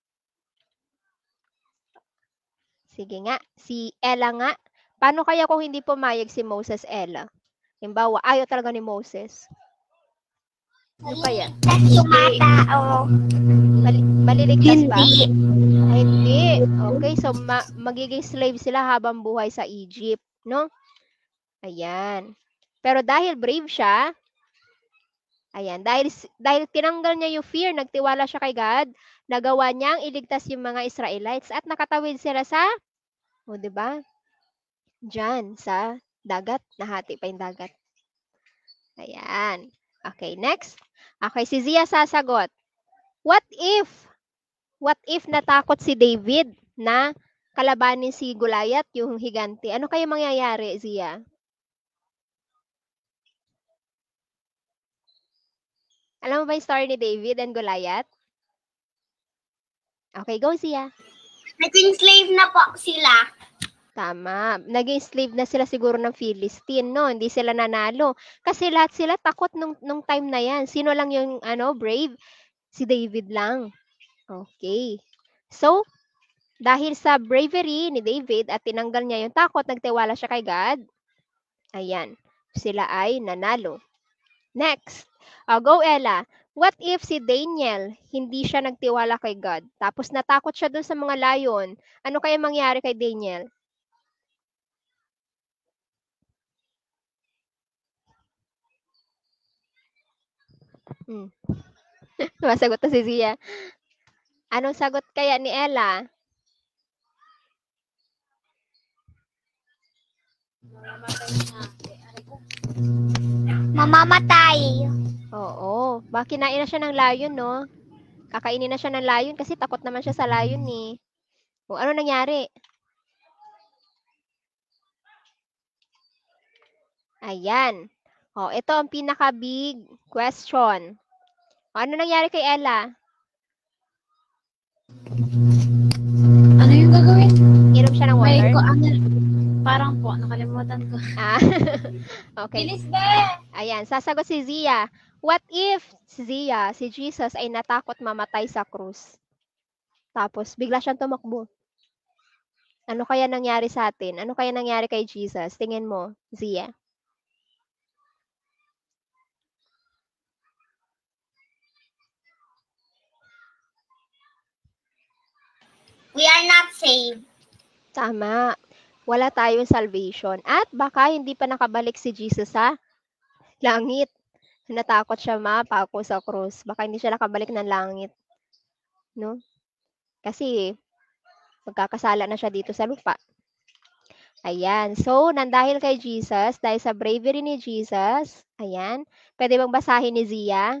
Sige nga, si Ella nga. Paano kaya kung hindi pumayag si Moses, Ella? Halimbawa, ayaw talaga ni Moses. Ano kaya? Yung mga tao. Mali- maliligtas ba? Hindi. Ay, hindi. Okay, so ma- magiging slave sila habang buhay sa Egypt, no? Ayan. Pero dahil brave siya, ayan, dahil dahil tinanggal niya yung fear, nagtiwala siya kay God, nagawa niyang iligtas yung mga Israelites at nakatawid sila sa, o, di ba? Diyan sa dagat, nahati pa yung dagat. Ayan. Okay, next. Okay, si Zia sasagot. What if, what if natakot si David na kalabanin si Goliath, yung higante? Ano kaya mangyayari, Zia? Alam mo ba yung story ni David and Goliath? Okay, go, Zia. Naging slave na po sila. Tama. Naging slave na sila siguro ng Philistine, no? Hindi sila nanalo. Kasi lahat sila takot nung, nung time na yan. Sino lang yung ano, brave? Si David lang. Okay. So, dahil sa bravery ni David at tinanggal niya yung takot, nagtiwala siya kay God, ayan, sila ay nanalo. Next. Uh, go, Ella. What if si Daniel, hindi siya nagtiwala kay God, tapos natakot siya dun sa mga layon? Ano kaya mangyari kay Daniel? Hmm. Masagot na si Zia. Anong sagot kaya ni Ella? Mamamatay. Oo. Baka kinain na siya ng layon, no? Kakainin na siya ng layon kasi takot naman siya sa layon, eh. O, ano nangyari? Ayan. O, ito ang pinaka-big question. O, ano nangyari kay Ella? Ano yung gagawin? Inom siya ng May water? ko, ano, parang po, nakalimutan ko. Ah, okay. Bilis ba? Ayan, sasagot si Zia. What if si Zia, si Jesus, ay natakot mamatay sa krus? Tapos, bigla siyang tumakbo. Ano kaya nangyari sa atin? Ano kaya nangyari kay Jesus? Tingin mo, Zia. We are not saved. Tama. Wala tayong salvation. At baka hindi pa nakabalik si Jesus sa langit. Natakot siya mapako sa krus. Baka hindi siya nakabalik ng langit. No? Kasi magkakasala na siya dito sa lupa. Ayan. So, nandahil kay Jesus, dahil sa bravery ni Jesus, ayan. Pwede bang basahin ni Zia?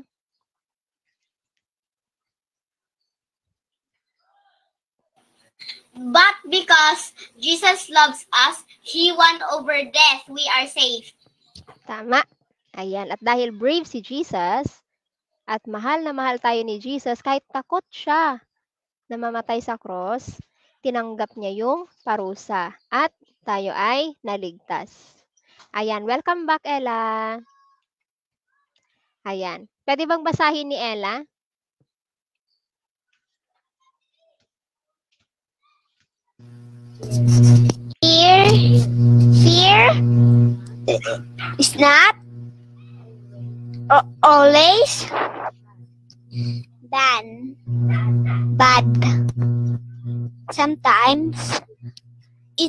But because Jesus loves us, He won over death. We are safe. Tama. Ayan. At dahil brave si Jesus, at mahal na mahal tayo ni Jesus, kahit takot siya na mamatay sa cross, tinanggap niya yung parusa. At tayo ay naligtas. Ayan. Welcome back, Ella. Ayan. Pwede bang basahin ni Ella? Fear, fear is not a- always bad. Bad. Sometimes it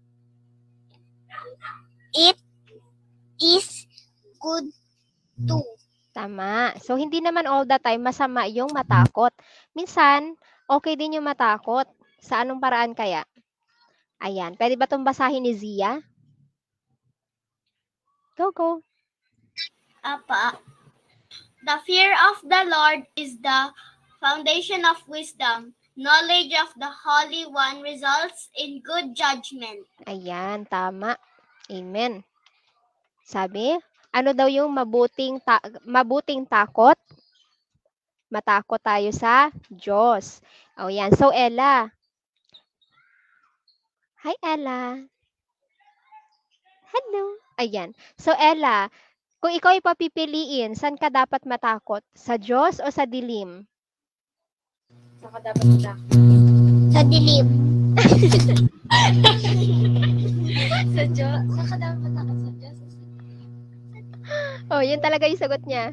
it is good too. Tama. So, hindi naman all the time masama yung matakot. Minsan, okay din yung matakot. Sa anong paraan kaya? Ayan. Pwede ba itong basahin ni Zia? Go, go. Apa. The fear of the Lord is the foundation of wisdom. Knowledge of the Holy One results in good judgment. Ayan, tama. Amen. Sabi, ano daw yung mabuting ta- mabuting takot? Matakot tayo sa Diyos. O yan. So, Ella. Hi, Ella. Hello. Ayan. So, Ella, kung ikaw ay papipiliin, saan ka dapat matakot? Sa Diyos o sa dilim? Saka dapat matakot. Sa dilim. Sa Diyos. Saka dapat matakot sa Diyos. Oh, yun talaga yung sagot niya.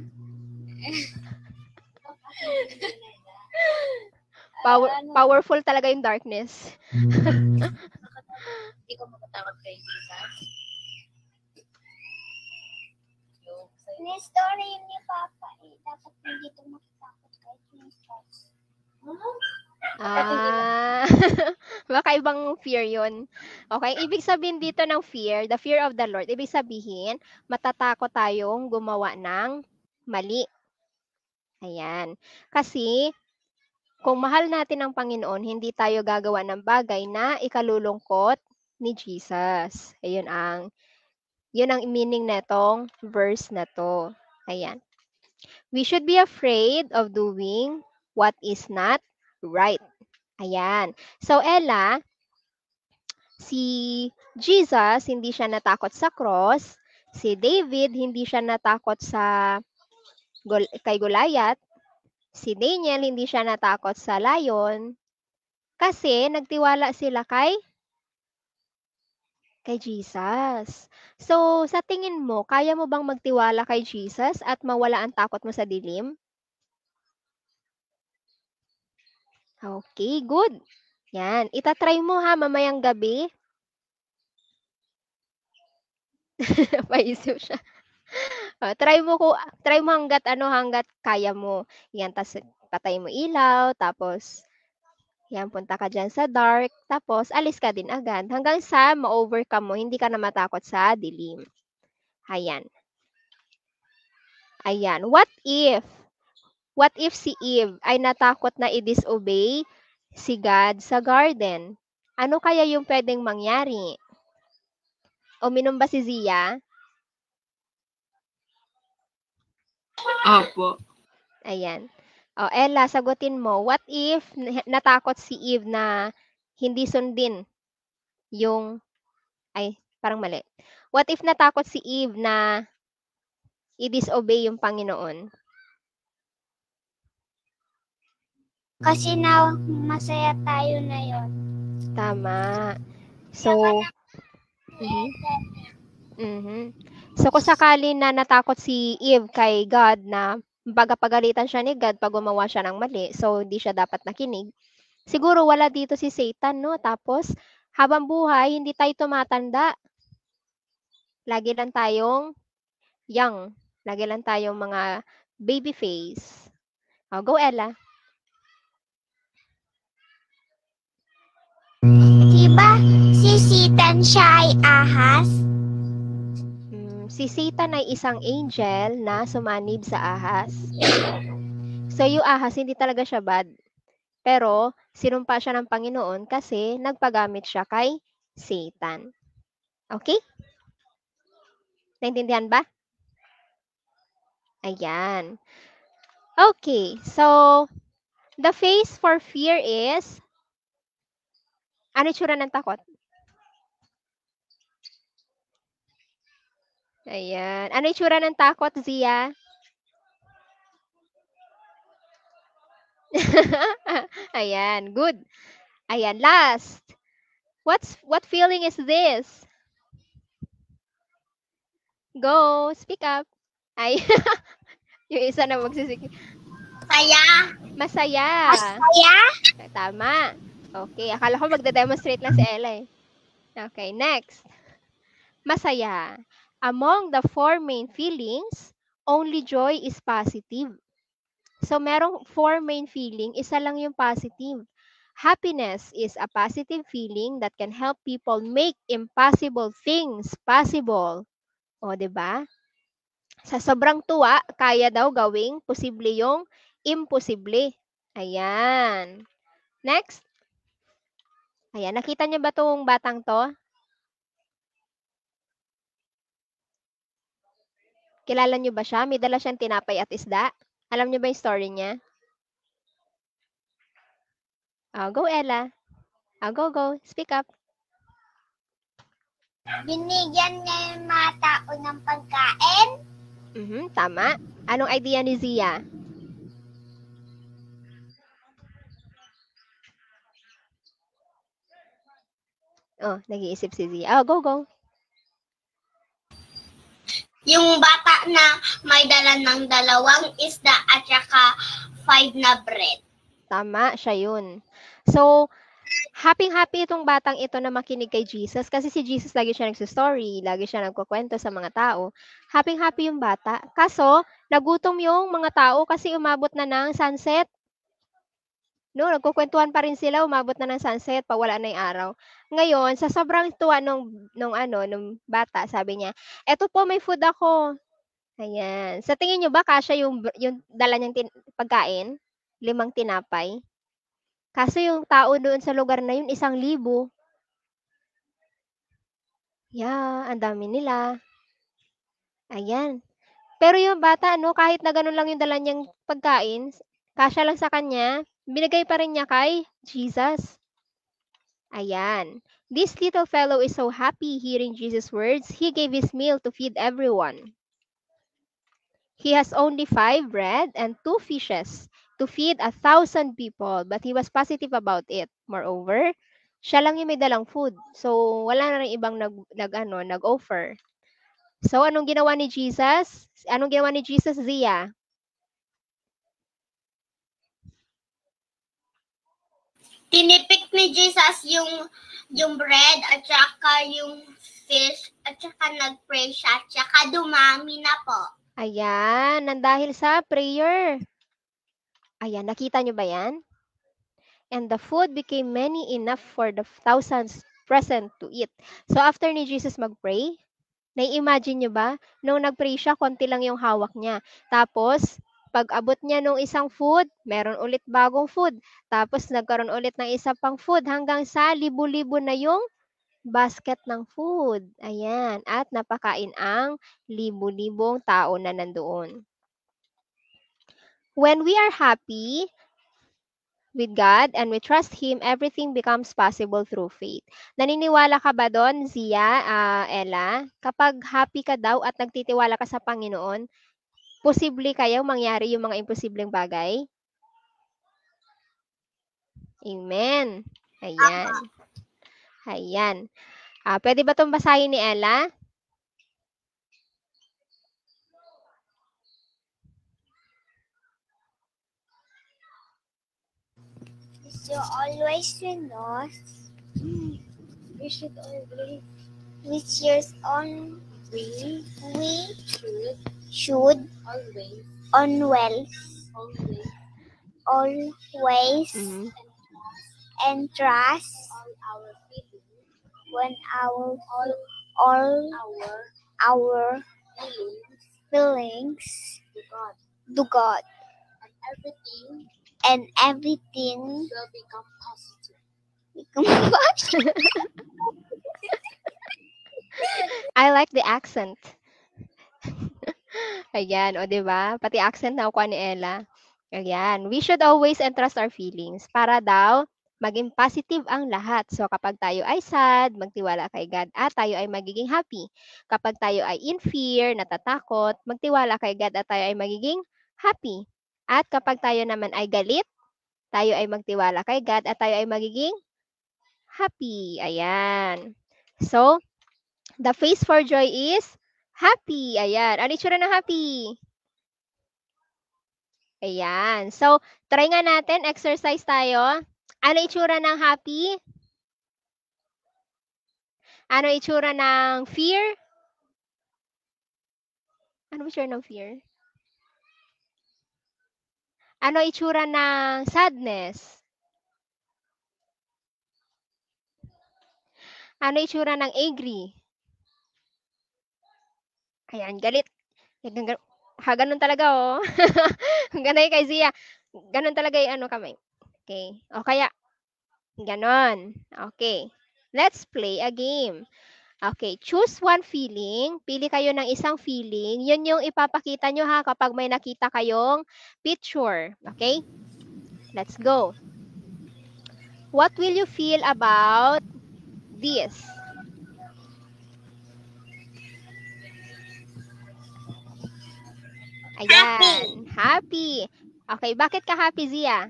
Power, powerful talaga yung darkness. Hindi ko makatakot kay Jesus. Yung sa'yo. May story ni Papa eh. Dapat hindi ito makatakot kay Jesus. Ah, baka ibang fear yun. Okay, ibig sabihin dito ng fear, the fear of the Lord, ibig sabihin, matatakot tayong gumawa ng mali. Ayan. Kasi, kung mahal natin ang Panginoon, hindi tayo gagawa ng bagay na ikalulungkot ni Jesus. Ayun ang, yun ang meaning netong verse na to. Ayan. We should be afraid of doing what is not right. Ayan. So, Ella, si Jesus, hindi siya natakot sa cross. Si David, hindi siya natakot sa Gol- kay Goliath. Si Daniel, hindi siya natakot sa lion. Kasi nagtiwala sila kay kay Jesus. So, sa tingin mo, kaya mo bang magtiwala kay Jesus at mawala ang takot mo sa dilim? Okay, good. Yan. Itatry mo ha, mamayang gabi. Paisip siya. Oh, try mo ko, try mo hanggat ano, hanggat kaya mo. Yan, tas patay mo ilaw, tapos yan, punta ka dyan sa dark, tapos alis ka din agad. Hanggang sa ma-overcome mo, hindi ka na matakot sa dilim. Ayan. Ayan. What if, what if si Eve ay natakot na i-disobey si God sa garden? Ano kaya yung pwedeng mangyari? Uminom ba si Zia? Opo. Ayan. O, Ella, sagutin mo. What if na- natakot si Eve na hindi sundin yung, ay, parang mali. What if natakot si Eve na i-disobey yung Panginoon? Kasi na masaya tayo na yon. Tama. So, mhm. Mhm. So, kung sakali na natakot si Eve kay God na baga pagalitan siya ni God pag gumawa siya ng mali, so hindi siya dapat nakinig, siguro wala dito si Satan, no? Tapos, habang buhay, hindi tayo tumatanda. Lagi lang tayong young. Lagi lang tayong mga baby face. Oh, go, Ella. Diba si Satan siya ay ahas? Mm, si Satan ay isang angel na sumanib sa ahas. So, yung ahas, hindi talaga siya bad. Pero, sinumpa siya ng Panginoon kasi nagpagamit siya kay Satan. Okay? Naintindihan ba? Ayan. Okay. So, the face for fear is, ano yung tsura ng takot? Ayan. Ano yung tsura ng takot, Zia? Ayan. Good. Ayan. Last. What's, what feeling is this? Go. Speak up. Ay. Yung isa na magsisik. Kaya? Masaya. Masaya? Tama. Okay. Akala ko magde-demonstrate lang si Ella eh. Okay. Next. Masaya. Among the four main feelings, only joy is positive. So, merong four main feeling, isa lang yung positive. Happiness is a positive feeling that can help people make impossible things possible. O, 'di ba? Sa sobrang tuwa, kaya daw gawing posible yung imposible. Ayan. Next. Ayan, nakita niyo ba 'tong batang 'to? Kilala niyo ba siya? May dala siyang tinapay at isda. Alam niyo ba yung story niya? Oh, go Ella. Oh, go, go. Speak up. Binigyan niya yung mga tao ng pagkain. Mhm, tama. Anong idea ni Zia? Oh, nag-iisip si Zia. Oh, go, go. Yung bata na may dala ng dalawang isda at saka five na bread. Tama, siya yun. So, happy-happy itong batang ito na makinig kay Jesus kasi si Jesus lagi siya nagso-story, lagi siya nagkukuwento sa mga tao. Happy-happy yung bata. Kaso, nagutom yung mga tao kasi umabot na ng sunset. No, nagkukuwentuhan pa rin sila, umabot na ng sunset, pawala na yung araw. Ngayon, sa sobrang tuwa nung nung ano, nung bata, sabi niya, "Eto po, may food ako." Ayan. Sa tingin niyo ba kasya yung br yung dala niyang tin pagkain? Limang tinapay? Kaso yung tao doon sa lugar na yun, isang libo. Yeah, ang dami nila. Ayan. Pero yung bata ano, kahit na gano'n lang yung dala niyang pagkain, kasya lang sa kanya, binigay pa rin niya kay Jesus. Ayan. This little fellow is so happy hearing Jesus' words, he gave his meal to feed everyone. He has only five bread and two fishes to feed a thousand people, but he was positive about it. Moreover, siya lang yung may dalang food. So, wala na rin ibang nag, nag, ano, nag-offer. So, anong ginawa ni Jesus? Anong ginawa ni Jesus, Zia? Tinipik ni Jesus yung yung bread at saka yung fish at saka nag-pray siya at saka dumami na po. Ayan, nang dahil sa prayer. Ayan, nakita nyo ba yan? And the food became many enough for the thousands present to eat. So, after ni Jesus mag-pray, nai-imagine nyo ba? Nung nag-pray siya, konti lang yung hawak niya. Tapos, pag abot niya nung isang food, meron ulit bagong food. Tapos, nagkaroon ulit ng isa pang food hanggang sa libo-libo na yung basket ng food. Ayan. At napakain ang libo-libong tao na nandoon. When we are happy with God and we trust Him, everything becomes possible through faith. Naniniwala ka ba doon, Zia, uh, Ella? Kapag happy ka daw at nagtitiwala ka sa Panginoon, posible kayo mangyari yung mga imposibleng bagay? Amen. Ayan. Ayan. Uh, pwede ba itong basahin ni Ella? So always with us. We should always, Which years on we we should should always, always always always Mhm. entrust all our feelings, when our all all our our feelings feelings to God, to God, and everything and everything will become positive. become I like the accent. Ayan, o 'di ba? Pati accent nakukuha ni Ella. Ayan, we should always entrust our feelings para daw maging positive ang lahat. So kapag tayo ay sad, magtiwala kay God at tayo ay magiging happy. Kapag tayo ay in fear, natatakot, magtiwala kay God at tayo ay magiging happy. At kapag tayo naman ay galit, tayo ay magtiwala kay God at tayo ay magiging happy. Ayan. So, the face for joy is happy. Ayan. Ano itsura ng happy? Ayan. So, try nga natin. Exercise tayo. Ano itsura ng happy? Ano itsura ng fear? Ano itsura ng fear? Ano itsura ng sadness? Ano itsura ng angry? Ayan, galit. Gan- Ha, ganun talaga, oh. Ganun kay Zia. Ganun talaga yung ano kamay. Okay. O kaya, ganon. Okay. Let's play a game. Okay. Choose one feeling. Pili kayo ng isang feeling. Yun yung ipapakita nyo ha kapag may nakita kayong picture. Okay? Let's go. What will you feel about this? Ayan. Happy. Okay, bakit ka happy, Zia?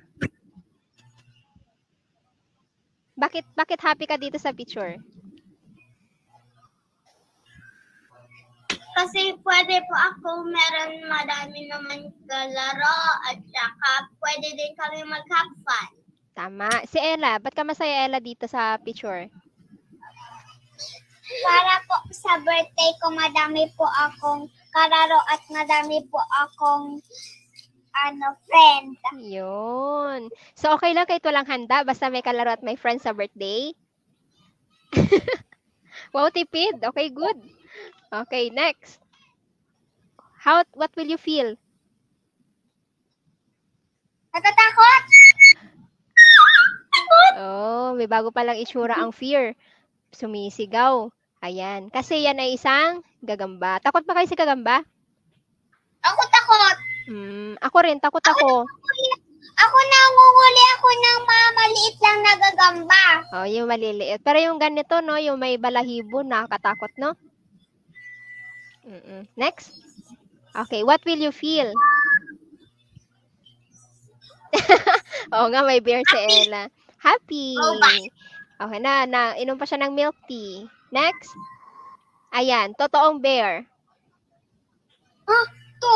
Bakit bakit happy ka dito sa picture? Kasi pwede po ako, meron madami naman kalaro at saka pwede din kami mag-have fun. Tama. Si Ella, ba't ka masaya, Ella, dito sa picture? Para po sa birthday ko, madami po akong kalaro at madami po akong ano, friend. Yun. So, okay lang kahit walang handa, basta may kalaro at may friends sa birthday? Wow, tipid. Okay, good. Okay, next. How, what will you feel? Natatakot? Oh, may bago palang itsura ang fear. Sumisigaw. Ayan. Kasi yan ay isang gagamba. Takot ba kayo sa gagamba? Ako takot. Hmm, ako rin, takot ako. Ako nangunguli ako ng mga maliit lang na gagamba. Oh, yung maliliit. Pero yung ganito, no, yung may balahibo, nakakatakot, no? Mm-mm. Next. Okay, what will you feel? Oo nga, may bear si Ella. Happy. Oh, bye. Okay na, na, inom pa siya ng milk tea. Next. Ayan, totoong bear. Huh? To.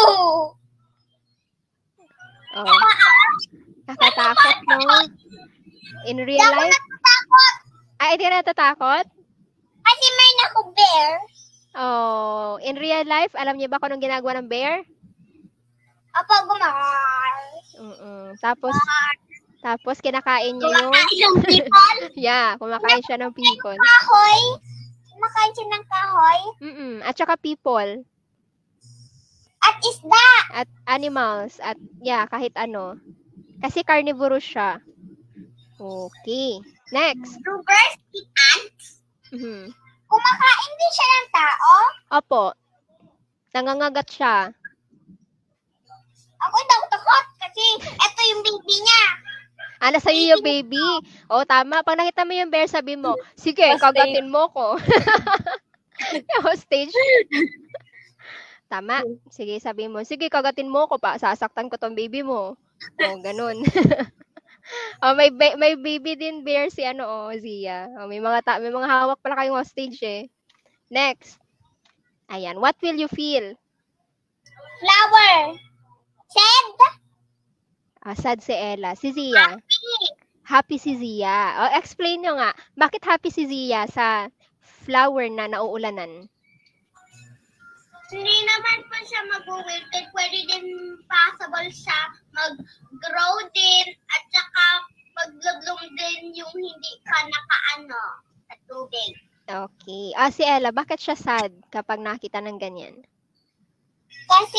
Oh. Nakatakot, no? In real Hindi ako life? natatakot. Ay, hindi ka natatakot? Kasi may naku bear. Oh, in real life, alam niyo ba kung anong ginagawa ng bear? Apo, gumahal. Mm-mm. Tapos, tapos kinakain niya yung, Kumakain ng people. yeah, kumakain siya ng people. Kahoy. Kumakain siya ng kahoy. Mm-mm. At saka people. At isda. At animals. At, yeah, kahit ano. Kasi carnivorous siya. Okay. Next. Do birds eat ants? Mhm. Kumakain din siya ng tao? Opo. Nangangagat siya. Ako daw takot kasi eto yung baby niya. Ah, nasa iyo yung baby. O, tama. Pag nakita mo yung bear, sabi mo, sige, kagatin mo ko. Hostage. Tama. Sige, sabi mo, sige, kagatin mo ko pa. Sasaktan ko tong baby mo. O, ganun. Oh, may ba- may baby din bear si ano oh, Zia. Oh, may mga ta- may mga hawak pala kayong hostage eh. Next. Ayan, what will you feel? Flower. Sad. Ah, sad si Ella. Si Zia. Happy. Happy si Zia. Oh, explain nyo nga, bakit happy si Zia sa flower na nauulanan? Hindi naman po siya mag-wilted. Pwede din possible siya mag-grow din at saka maglublong din yung hindi ka nakaano sa tubig. Okay. Ah, si Ella, bakit siya sad kapag nakita ng ganyan? Kasi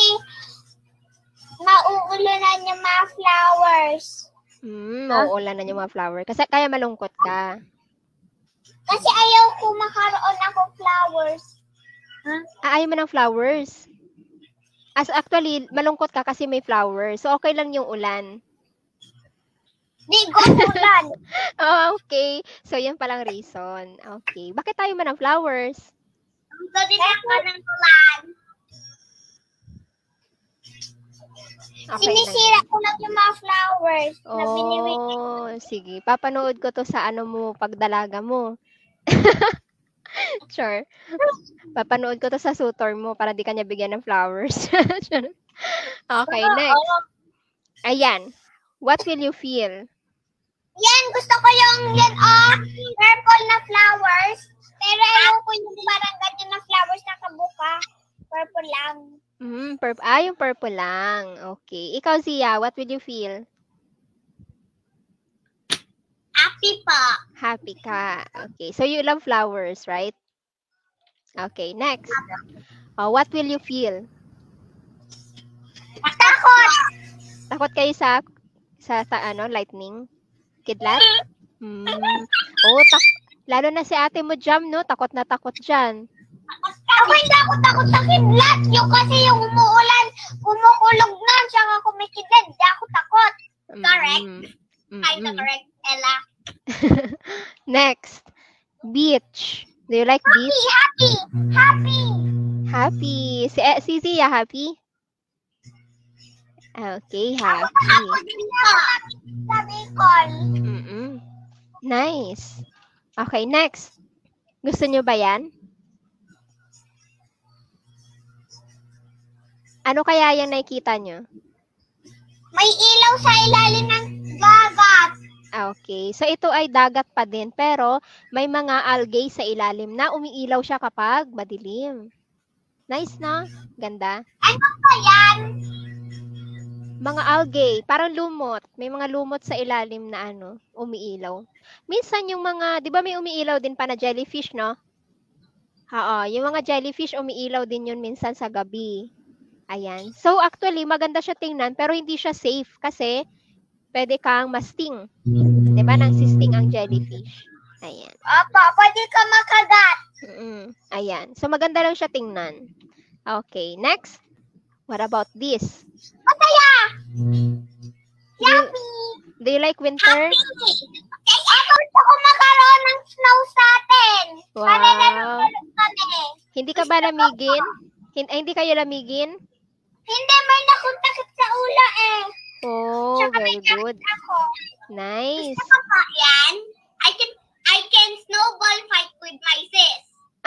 mauulanan yung mga flowers. Hmm, mauulanan yung mga flower. Kasi kaya malungkot ka. Kasi ayaw ko makaroon ako flowers. Ah, ayaw mo ng flowers. As actually, malungkot ka kasi may flowers. So, okay lang yung ulan. Di ko ulan. Oh, okay. So, yan palang reason. Okay. Bakit tayo man ng flowers? Gusto din ako ng ulan. Okay Sinisira ko lang yung mga flowers lang. na biniwit. Oh, sige. Papanood ko to sa ano mo, pagdalaga mo. Sure. Papanood ko to sa sutor mo para di kanya bigyan ng flowers. Okay, next. Ayan. What will you feel? Yan, gusto ko yung yan, oh, purple na flowers. Pero ayaw ko yung parang ganyan na flowers na kabuka. Purple lang. Mm, purp- ah, yung purple lang. Okay. Ikaw, Zia, what will you feel? Happy pa. Happy ka. Okay. So, you love flowers, right? Okay. Next. Uh, what will you feel? Takot. Takot kayo sa, sa, sa ano, lightning? Kidlat? Hmm. Oh, tak lalo na si ate mo, Jam, no? Takot na takot dyan. Ako hindi ako takot sa kidlat. Yung kasi yung umuulan, kumukulog na, tsaka kumikidlat. Hindi ako takot. Correct? Mm. Kind of correct, Ella. Next. Beach. Do you like beach? Happy, happy. Happy. Si, eh, si Zia, happy? Okay, happy. Ako din ako sa Bicol. Mm-mm. Nice. Okay, next. Gusto nyo ba yan? Ano kaya yung nakikita nyo? May ilaw sa ilalim ng dagat. Okay. So, ito ay dagat pa din, pero may mga algae sa ilalim na umiilaw siya kapag madilim. Nice, no? Ganda. Ano ba yan? Mga algae, parang lumot. May mga lumot sa ilalim na ano, umiilaw. Minsan yung mga, di ba may umiilaw din pa na jellyfish, no? Oo, yung mga jellyfish umiilaw din yun minsan sa gabi. Ayan. So, actually, maganda siya tingnan, pero hindi siya safe kasi pwede kang masting. Di ba? Nang sisting ang jellyfish. Ayan. Opo, pwede ka makagat. Mm-mm. Ayan. So, maganda lang siya tingnan. Okay. Next. What about this? Masaya. Do you, Happy. do you like winter? Happy. Ako gusto ko magkaroon ng snow sa atin. Wow. Para nalulog kami. Hindi ka ba lamigin? Hin- ay, hindi kayo lamigin? Hindi, may nakuntakit sa ulo eh. Oh, Tsaka may very good. sakit ako. Nice. Gusto ko pa yan. I can, I can snowball fight with my sis.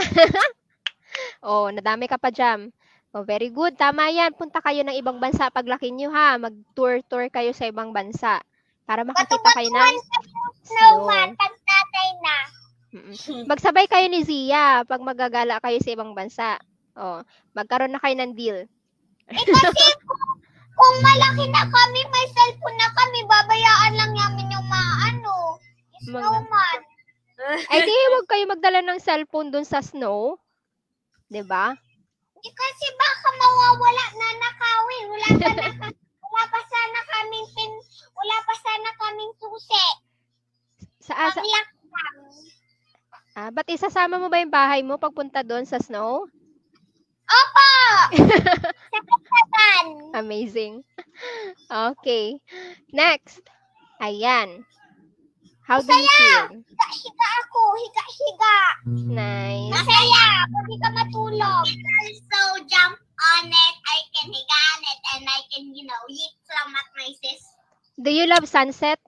Oh, nadami ka pa, Jam. Oh, very good. Tama yan. Punta kayo ng ibang bansa paglaki nyo, ha. Mag-tour-tour kayo sa ibang bansa. Para makakita kayo ng Batu-batuan snowman pag tatay na. Mm-mm. Magsabay kayo ni Zia pag magagala kayo sa ibang bansa. Oh, magkaroon na kayo ng deal. Eh kasi kung, kung malaki na kami, may cellphone na kami, babayaan lang namin yung mga ano, snowman. Ay, di, huwag kayo magdala ng cellphone dun sa snow. 'Di ba? Eh kasi baka mawawala na nakawin. Wala pa na, wala pa sana kaming pin, wala pa sana kaming susi. Sa, sa Pag-lock lang. ah, ba't isasama mo ba yung bahay mo pagpunta doon sa snow? Opo! Sa kasaban. Amazing. Okay. Next. Ayan. How do you Masaya! feel? Higa-higa ako. Higa-higa. Nice. Masaya! Pwede ka matulog. So, jump on it. I can higa on it. And I can, you know, eat some at my sis. Do you love sunset?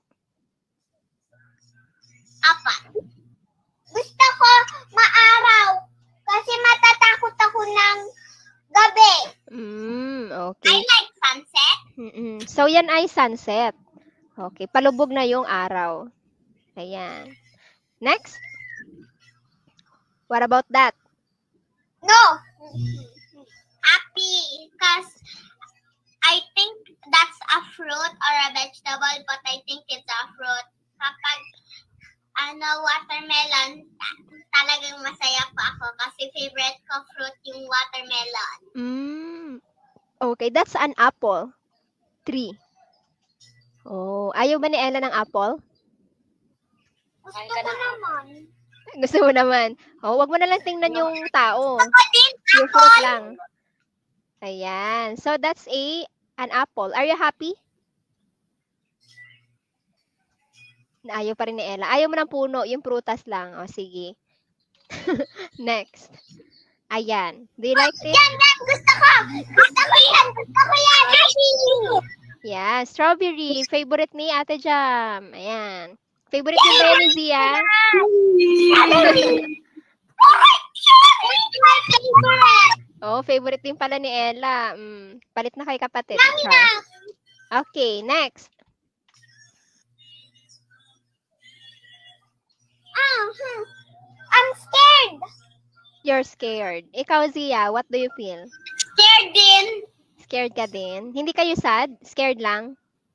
Apa. Gusto ko maaraw. Kasi matatakot ako ng gabi. Mm, I okay. like sunset. Mm-mm. So, yan ay sunset. Okay. Palubog na yung araw. Ayan. Next. What about that? No. Happy. Because I think that's a fruit or a vegetable, but I think it's a fruit. Kapag ano, watermelon, ta- talagang masaya pa ako kasi favorite ko fruit yung watermelon. Mm. Okay, that's an apple. Three. Oh, ayaw ba ni Ella ng apple? Gusto ko naman. Gusto mo naman. Oh, wag mo na lang tingnan yung tao. Ako din, Yung fruit lang. Ayan. So, that's a an apple. Are you happy? Ayaw pa rin ni Ella. Ayaw mo ng puno. Yung prutas lang. O, sige. Next. Ayan. Do you like it? Yan, yan, gusto ko. Gusto ko yan, gusto ko yan. Happy. Yeah, strawberry. Favorite ni Ate Jam. Ayan. Favorite ni ba ni Zia? It's my favorite. Oh, favorite din pala ni Ella. Mm, palit na kay kapatid. Mami Char. na. Okay, next. Ah, hmm. I'm scared. You're scared. Ikaw, Zia, what do you feel? Scared din. Scared ka din? Hindi kayo sad? Scared lang?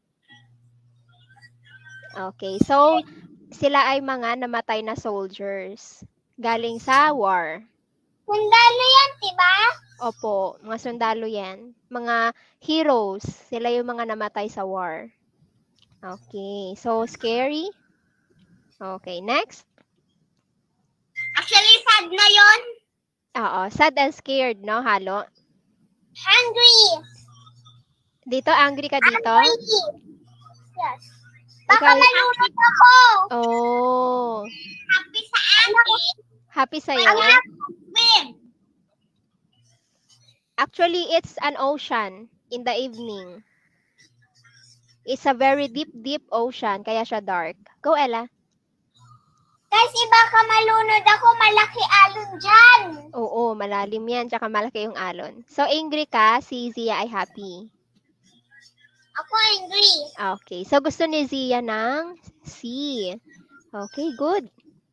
Okay, so sila ay mga namatay na soldiers galing sa war. Sundalo yan, diba? Opo, mga sundalo yan. Mga heroes. Sila yung mga namatay sa war. Okay, so scary. Okay, next. Actually, sad na yon. Oo, sad and scared, no? Halo. Hungry. Dito, angry ka dito? Hungry. Yes. Baka Ikaw- malunod ako. Oh, Happy sa akin. happy sa'yo. Ang happy swim. Actually, it's an ocean in the evening. It's a very deep, deep ocean, kaya siya dark. Go, Ella. Kasi baka malunod ako, malaki alon dyan. Oo, malalim yan, tsaka malaki yung alon. So, angry ka, si Zia ay happy. Ako angry. Okay, so gusto ni Zia ng C. Okay, good.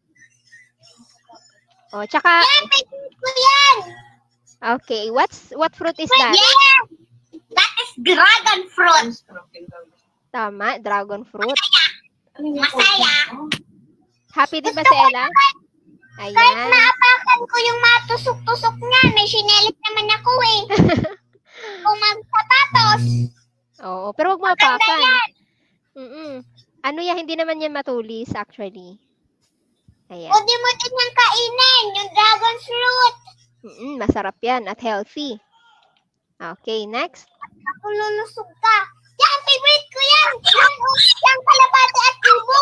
Oh, tsaka, Yan, favorite ko yan. okay, what's what fruit is that? Yes. That is dragon fruit. Tama, dragon fruit. Masaya. Happy din ba si Ella? Kahit Ayan. maapakan ko yung matusok-tusok niya, may sinelit naman ako eh. Kung magsapatos. Oo, pero wag mo Maganda apakan. yan. Mm-mm. Ano yan, hindi naman yan matulis actually. Ayan. Pwede mo din yung kainin, yung dragon fruit. Mm-mm, masarap yan at healthy. Okay, next. Kung lulusog ka. Yan, favorite ko yan. Yan, yung kalapate at tubo.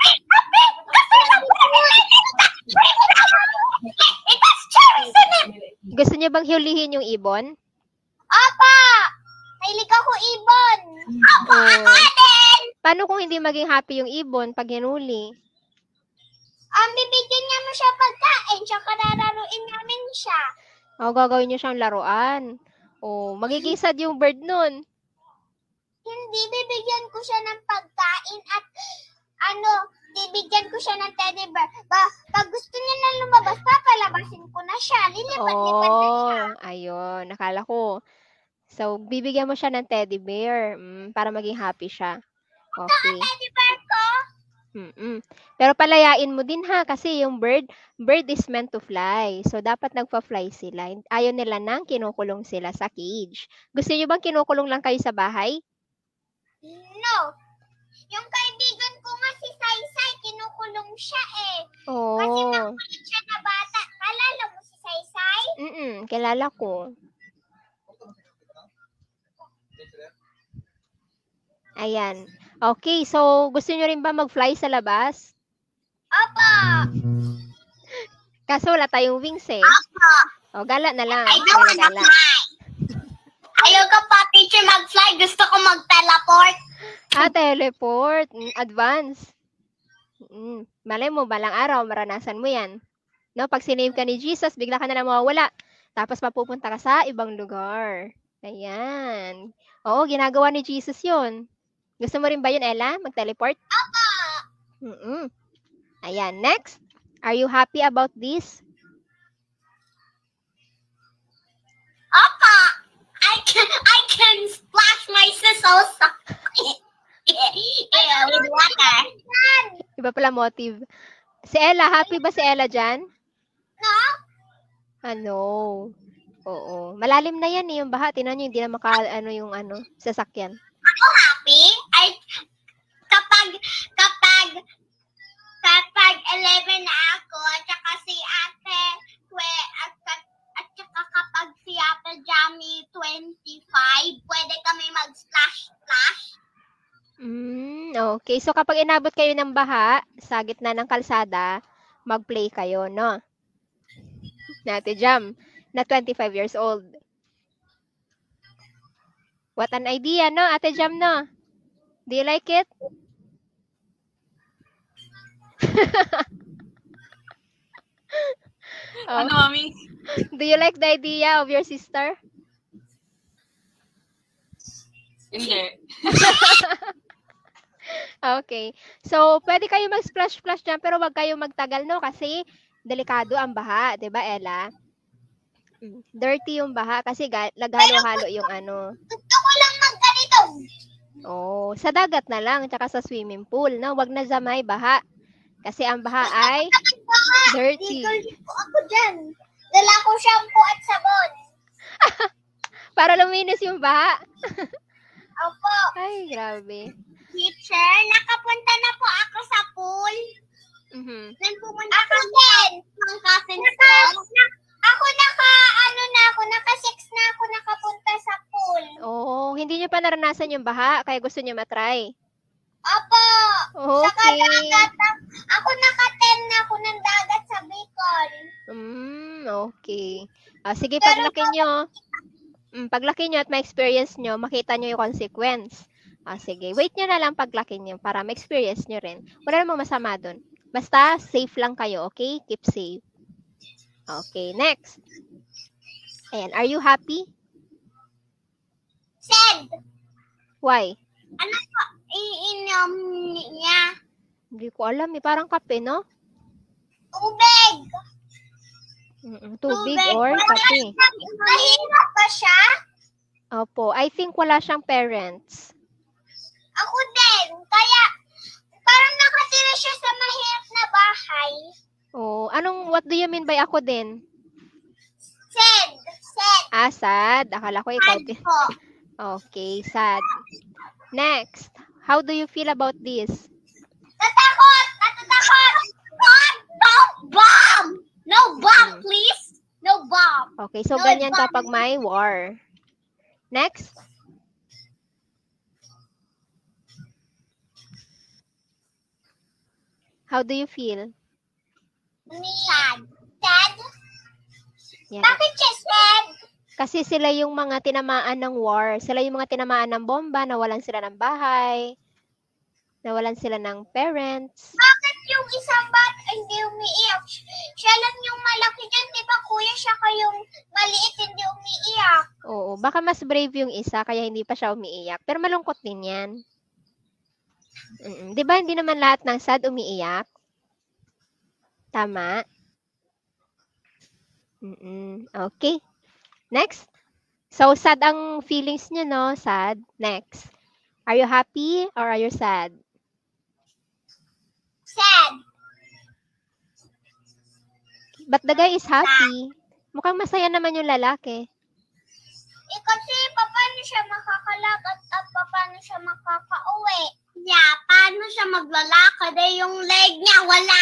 It has cherries in it. Gusto niyo bang hulihin yung ibon? Apa! Mahilig ako ibon. Apa, Oh. ako din. Paano kung hindi maging happy yung ibon pag hinuli? Um, bibigyan niya mo siya pagkain, tsaka lalaruin namin siya. O, gagawin niyo siyang laruan. O, magiging sad yung bird nun. Hindi, bibigyan ko siya ng pagkain at ano, bibigyan ko siya ng teddy bear. Ba, pag gusto niya na lumabas, papalabasin ko na siya. Lilipat-lipat na siya. Oh, ayun. Nakala ko. So, bibigyan mo siya ng teddy bear mm, para maging happy siya. Okay. Teddy bear ko? Mm-mm. Pero palayain mo din ha, kasi yung bird, bird is meant to fly. So, dapat nagpa-fly sila. Ayaw nila nang kinukulong sila sa cage. Gusto niyo bang kinukulong lang kayo sa bahay? No. Yung kaibigan ko nga si Saysay, kinukulong siya eh. Kasi Oh. makulit siya na bata. Kalala mo si Saysay? Mm-mm, kilala ko. Ayan. Okay, so gusto nyo rin ba mag-fly sa labas? Opo. Kaso wala tayong wings eh. Opo. O, gala na lang. I don't wanna Gala-gala. fly. Ayoko pa, teacher, mag-fly. Gusto ko mag-teleport. Ah, teleport. Mm, advance. Mm, malay mo, balang araw, maranasan mo yan. No, pag sinave ka ni Jesus, bigla ka na lang mawawala. Tapos mapupunta ka sa ibang lugar. Ayan. Oo, ginagawa ni Jesus yun. Gusto mo rin ba yun, Ella? Mag-teleport? Opo. Mm-mm. Ayan, next. Are you happy about this? Opo. I can, I can splash my sizzles yeah, with water. Iba pala motive. Si Ella, happy ba si Ella dyan? No? Ano? Oo. Malalim na yan eh, yung baha. Tinan nyo, hindi na maka, ano yung ano, sasakyan. Ako happy. I, kapag, kapag, kapag eleven na ako, at saka si ate, we, at, at, at saka kapag si ate Jamie twenty-five, pwede kami mag-splash-splash. Mm, okay. So kapag inabot kayo ng baha sa gitna ng kalsada, mag-play kayo, no? Nate Jam, na twenty-five years old. What an idea, no? Ate Jam, no? Do you like it? Oh, Ano, mami? do you like the idea of your sister? Hindi. Okay. So, pwede kayo mag-splash-splash dyan, pero wag kayo magtagal, no? Kasi, delikado ang baha, di ba, Ella? Mm, dirty yung baha kasi ga- naghalo-halo yung ano. Gusto ko lang mag-ganito. Oh, sa dagat na lang, tsaka sa swimming pool, no? Wag na sa may baha. Kasi ang baha ay dirty. Dito po ako dyan. Dala ko shampoo at sabon. Para luminis yung baha. Opo. Ay, grabe. Teacher, nakapunta na po ako sa pool. Mhm. Then pumunta ako din. Ng cousins ko. Ako naka, ano na ako, naka six na ako nakapunta sa pool. Oh, hindi nyo pa naranasan yung baha, kaya gusto nyo matry. Opo. Sa Okay. dagat. Ako naka-ten na ako ng dagat sa Bicol. Mm, okay. Ah, sige, paglaki nyo, mm, paglaki nyo at ma-experience nyo, makita nyo yung consequence. Ah, sige, wait nyo na lang paglaki nyo para ma-experience nyo rin. Wala namang masama dun. Basta, safe lang kayo, okay? Keep safe. Okay, next. Ayan, are you happy? Sad. Why? Ano po iinom niya? Hindi ko alam eh. Parang kape, no? Tubig. Mm-mm, tubig or Wala kape. siyang- Mahirap ba siya? Opo, I think wala siyang parents. Ako din. Kaya, parang nakatira siya sa mahirap na bahay. Oh, anong, what do you mean by ako din? Sad. Sad. Ah, sad. Akala ko ikaw Sad din. po. Okay, sad. Next, how do you feel about this? Natakot! Natatakot! God, no bomb! No bomb, Mm. please! No bomb! Okay, so No, ganyan it's kapag may war. Next. How do you feel? Sad. Sad? Yan. Bakit siya sad? Kasi sila yung mga tinamaan ng war. Sila yung mga tinamaan ng bomba, nawalan sila ng bahay, nawalan sila ng parents. Bakit yung isang bata hindi umiiyak? Siya lang yung malaki dyan, di ba kuya? Siya kayong maliit, hindi umiiyak. Oo, baka mas brave yung isa, kaya hindi pa siya umiiyak. Pero malungkot din yan. Mm-mm. Di ba hindi naman lahat ng sad umiiyak? Tama? Mm-mm. Okay. Next. So, sad ang feelings niyo, no? Sad. Next. Are you happy or are you sad? Sad. But the guy is happy. Mukhang masaya naman yung lalaki. Eh kasi paano siya makakalakad at paano siya makakauwi? Yeah, paano siya maglalakad eh yung leg niya wala.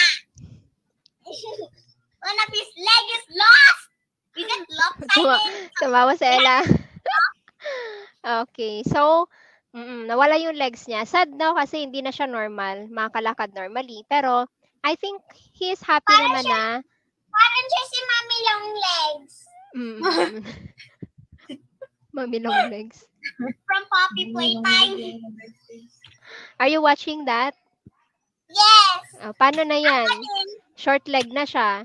One of his leg is lost. Is it Tuma- lopsided? Tumawa si Ella. Okay. So, mm, nawala yung legs niya. Sad daw kasi hindi na siya normal. Makakalakad normally. Pero, I think he is happy Parang naman siya- na. Parang siya si Mami Long Legs Mm, Mami long legs. from Poppy Playtime. Are you watching that? Yes. Oh, paano na yan? Ayun. Short leg na siya.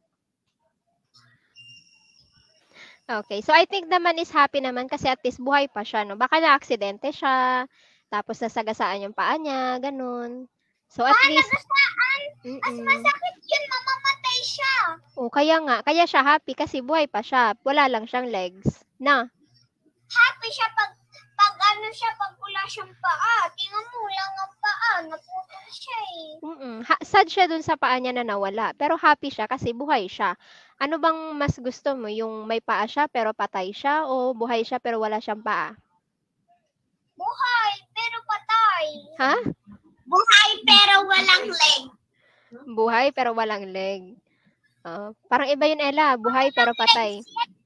Okay. So, I think naman is happy naman kasi at least buhay pa siya, no? Baka na-aksidente siya, tapos nasagasaan yung paa niya, ganun. So, at Ah, least, nagasaan. As mm masakit yun, mamamatay siya. oh, kaya nga, kaya siya happy kasi buhay pa siya. Wala lang siyang legs. Na? Happy siya pag, pag ano siya, pag wala siyang paa. Tingnan mo, wala nga paa. Naputol siya eh. Mm-mm. Ha- sad siya dun sa paa niya na nawala. Pero happy siya kasi buhay siya. Ano bang mas gusto mo? Yung may paa siya pero patay siya o buhay siya pero wala siyang paa? Buhay, pero patay. Ha? Buhay, pero walang leg. Buhay pero walang leg. Ah, parang iba yun, Ella. Buhay pero patay.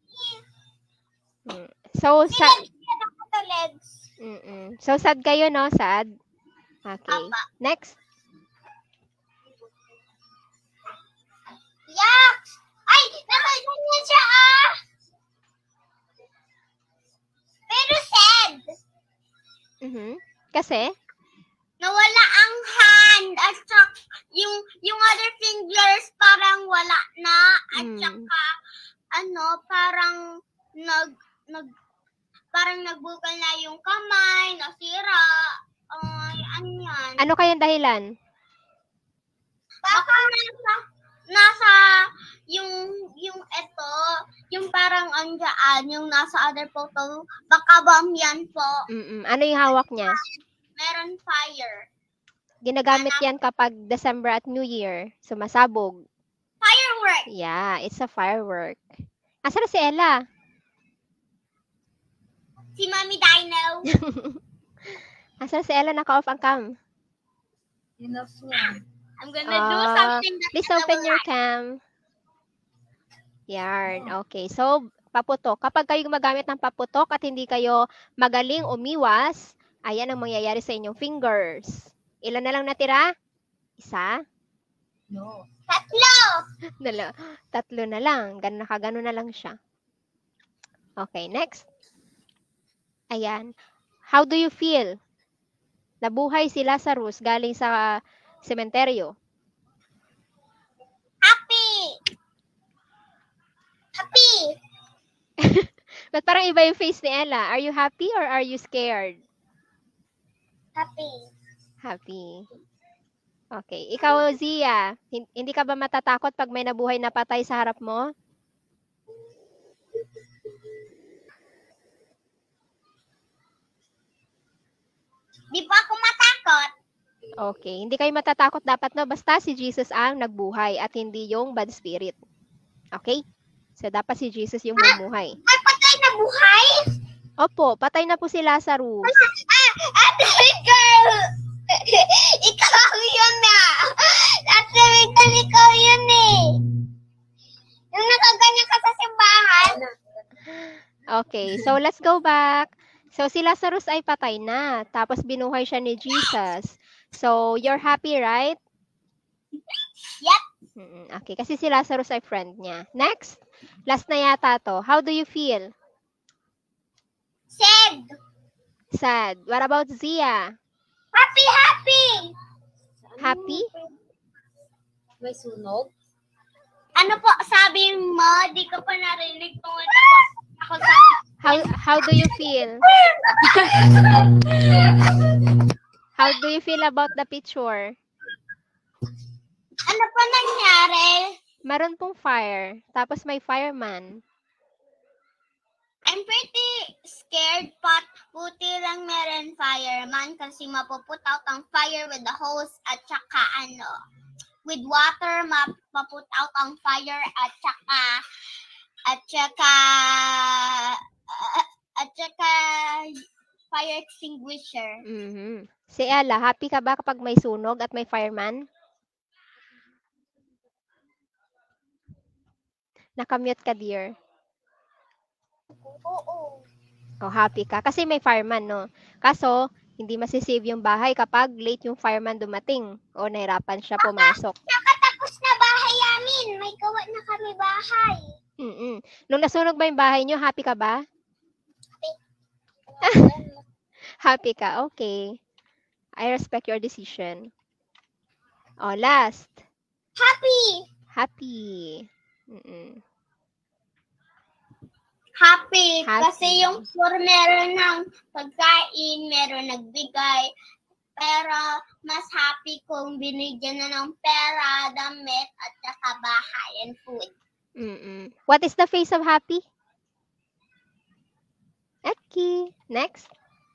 Mm. So, Si sad. legs yan ako to legs. Mm-mm. So, sad kayo, no? Sad? Okay. Apa. Next. Yak! Ay, nakaganyan siya ah! Pero sad. Mhm. Kasi? Nawala ang hand at saka yung, yung other fingers parang wala na at Mm. saka ano, parang nag, nag, parang nagbukal na yung kamay, nasira. Ay, ano yan? Ano kayang dahilan? Baka nasa, nasa, yung, yung eto, yung parang andyan, yung nasa other photo, baka bomb yan po. Mm-mm. Ano yung hawak niya? Meron fire. Ginagamit yan kapag December at New Year. Sumasabog. Firework! Yeah, it's a firework. Asa na si Ella? Si Mommy Dino. Asan si Ella? Naka-off ang cam. Enough niya. I'm gonna do Ah, something that please Ella open will your like. cam. Yarn. Okay. So, paputok. Kapag kayo gumagamit ng paputok at hindi kayo magaling umiwas, ayan ang mangyayari sa inyong fingers. Ilan na lang natira? Isa? No. Tatlo! Dala, tatlo na lang. Gan nakagano na lang siya. Okay, next. Ayan. How do you feel? Nabuhay si Lazarus galing sa sementeryo. Happy! Happy! Ba't parang iba yung face ni Ella? Are you happy or are you scared? Happy. Happy. Okay. Ikaw, Zia, hin- hindi ka ba matatakot pag may nabuhay na patay sa harap mo? Di pa ako matakot. Okay. Hindi kayo matatakot dapat, no? Basta si Jesus ang nagbuhay at hindi yung bad spirit. Okay? So, dapat si Jesus yung bumuhay. Ay, patay na buhay? Opo, patay na po si Lazarus. Ah, Ate Miguel! Ikaw yun na! Ate Miguel, ikaw yun eh! Yung nakaganyan ka sa simbahan? Okay, so let's go back. So, si Lazarus ay patay na. Tapos, binuhay siya ni Jesus. So, you're happy, right? Yep. Mm, okay, kasi si Lazarus ay friend niya. Next. Last na yata to. How do you feel? Sad. Sad. What about Zia? Happy, happy! Happy? May sunog? Ano po, sabi mo, di ko pa narinig kung ano po. Ako sa... How how do you feel? How do you feel about the picture? Ano pa nangyari? Meron pong fire. Tapos may fireman. I'm pretty scared, but buti lang meron fireman kasi mapuput out ang fire with the hose at saka ano, with water, map maput out ang fire at saka, at saka, uh, at saka fire extinguisher. Mhm. Si Ella, happy ka ba kapag may sunog at may fireman? Nakamute ka, dear. Oo. Oh, happy ka. Kasi may fireman, no? Kaso, hindi masisave yung bahay kapag late yung fireman dumating o nahirapan siya pumasok. Nakatapos na bahay namin. May gawa na kami bahay. Mm-mm. Nung nasunog ba yung bahay nyo, happy ka ba? Happy ka, okay. I respect your decision. Oh, last. Happy! Happy. Mm-mm. Happy, Happy. kasi yung store meron ng pagkain, meron nagbigay. Pero mas happy kung binigyan na ng pera, damit, at saka bahay and food. Mm-mm. What is the face of happy? Okay. Next.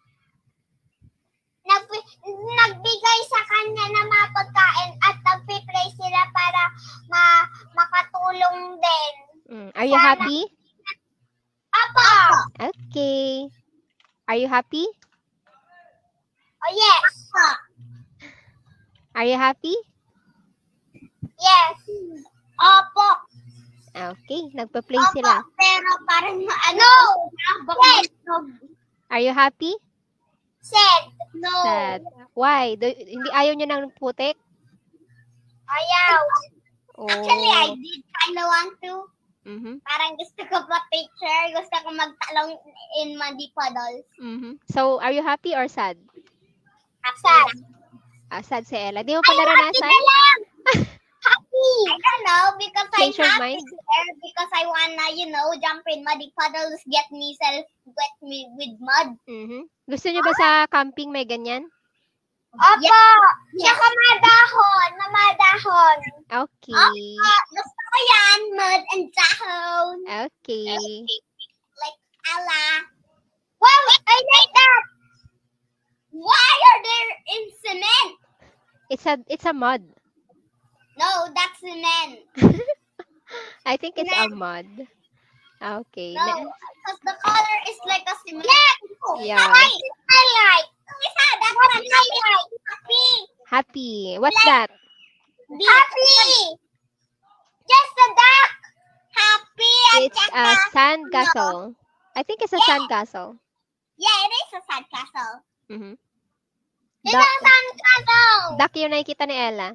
Nag nagbigay sa kanya ng mga pagkain at nagpipray sila para ma makatulong din. Mm. Are you Sana- happy? Apo! Okay. Are you happy? Oh, yes! Are you happy? Yes! Opo! Okay. Nagpa-play Opo, sila. pero parang maano. Yes! Are you happy? Sad! No! Sad. Why? Do, hindi ayaw nyo ng putik? Ayaw! Oh. Actually, I did kind of want to. Mhm. Parang gusto ko pa picture. Gusto ko magtalong in muddy puddles. Mhm. So, are you happy or sad? Sad. Ah, sad si Ella. Di mo pa naranasan? Happy na lang! Happy! I don't know, because I'm Change your happy mind? there because I wanna, you know, jump in muddy puddles, get myself wet me with mud. Mhm. Gusto nyo ba sa camping may ganyan? Opo! Yeah. Saka madahon, na madahon. Okay. Opo! Gusto ko yan, mud and dahon. Okay. Like Ella. Wow! I like that! Why are there in cement? It's a it's a mud. No, that's cement. I think it's a mud. Okay. No, Ne- because the color is like a cement. Yeah. I like. That's what I like. Happy. Happy. What's that? Happy. Just a duck. Happy. It's a sandcastle. I think it's a sandcastle. Yeah, it is a sandcastle. Mm-hmm. It's Duck, a sandcastle. duck yung nakikita ni Ella.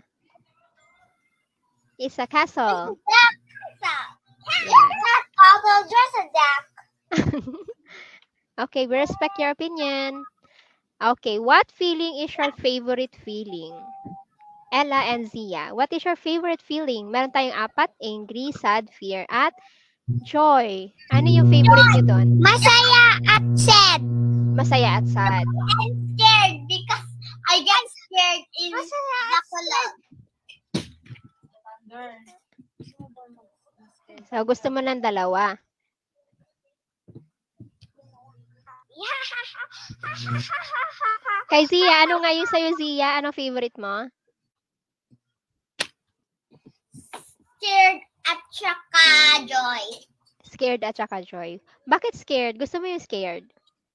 It's a castle. Duck. Yeah. Not castle, just a duck. Okay, we respect your opinion. Okay, what feeling is your favorite feeling? Ella and Zia, what is your favorite feeling? Meron tayong apat, angry, sad, fear, at joy. Ano yung favorite nyo doon? Masaya at sad. Masaya at sad. I'm scared because I get scared in the color. So, gusto mo ng dalawa. Kay Zia, ano nga yung sa'yo, Zia? Anong favorite mo? Scared at saka joy. Scared at saka joy. Bakit scared? Gusto mo yung scared?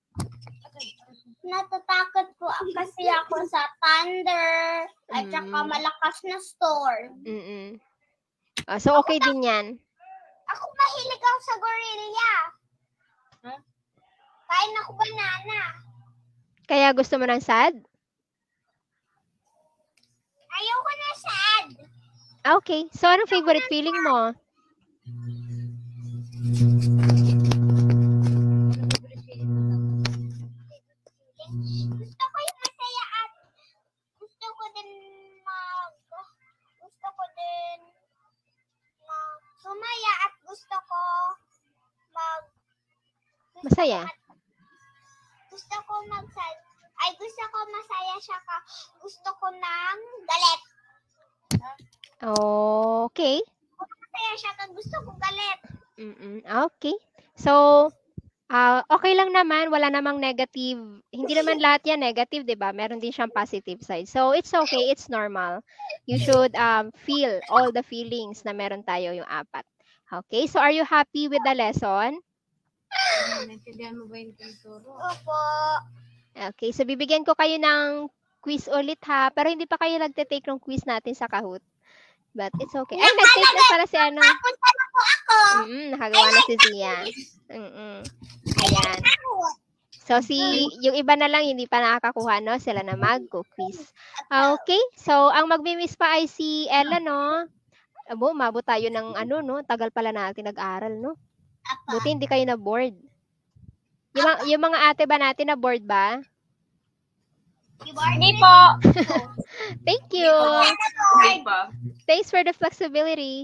Natatakot po kasi ako sa thunder at saka Mm. malakas na storm. Mm-mm. Ah, so, okay din yan. Ako mahilig ako sa gorilla. Huh? Kain ako banana. Kaya gusto mo ng sad? Ayoko na sad. Ah, okay. So, anong favorite feeling mo? Gusto ko yung masaya at gusto ko din mag gusto ko din mag sumaya at gusto ko mag gusto Masaya? ko, gusto ko mag ay gusto ko masaya siya ka gusto ko ng galit. Okay. Masaya siya ka gusto ko galit. Mm-mm. Okay. So, ah okay lang naman. Wala namang negative. Hindi naman lahat yan negative, di ba? Meron din siyang positive side. So, it's okay. It's normal. You should um, feel all the feelings na meron tayo yung apat. Okay. So, are you happy with the lesson? Naintindihan mo ba yung tinuturo? Opo. Okay. So, bibigyan ko kayo ng quiz ulit ha. Pero hindi pa kayo nagte-take ng quiz natin sa Kahoot. But it's okay. Ay, nag-take na pala si ano. Napunta na po ako. Mm, nakagawa na si Zia. Mm-mm. Ayan. So, si, yung iba na lang hindi pa nakakakuha, no? Sila na mag-quiz. Okay. So, ang magmi-miss pa ay si Ella, no? Abo, mabot tayo ng ano, no? Tagal pala natin nag-aral, no? Buti hindi kayo na-board. Yung, mga- yung mga ate ba natin na-board ba? Hindi po. Thank you. Okay pa. Thanks for the flexibility.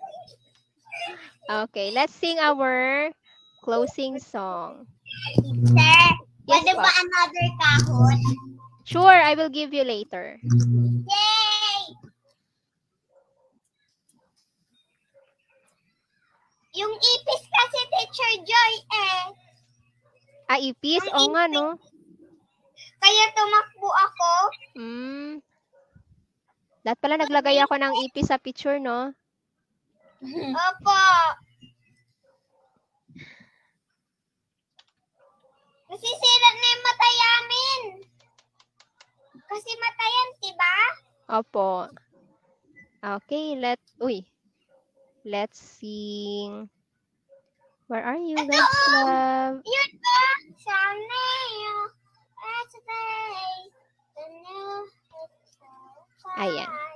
Okay, let's sing our closing song. Sir, Yes, pwede po. ba another kahon? Sure, I will give you later. Yay! Yung ipis kasi Teacher Joy eh. Ah, ipis? Oo nga, no? Kaya tumakbo ako. Hmm. Dapat pala naglagay ako ng ipis sa picture, no? Opo. Nasisira na yung mata yamin. Kasi mata yan, diba? Opo. Okay, let uy. Let's sing. Where are you? Let's love. Yun ba? Sana Let's play the new Ayan.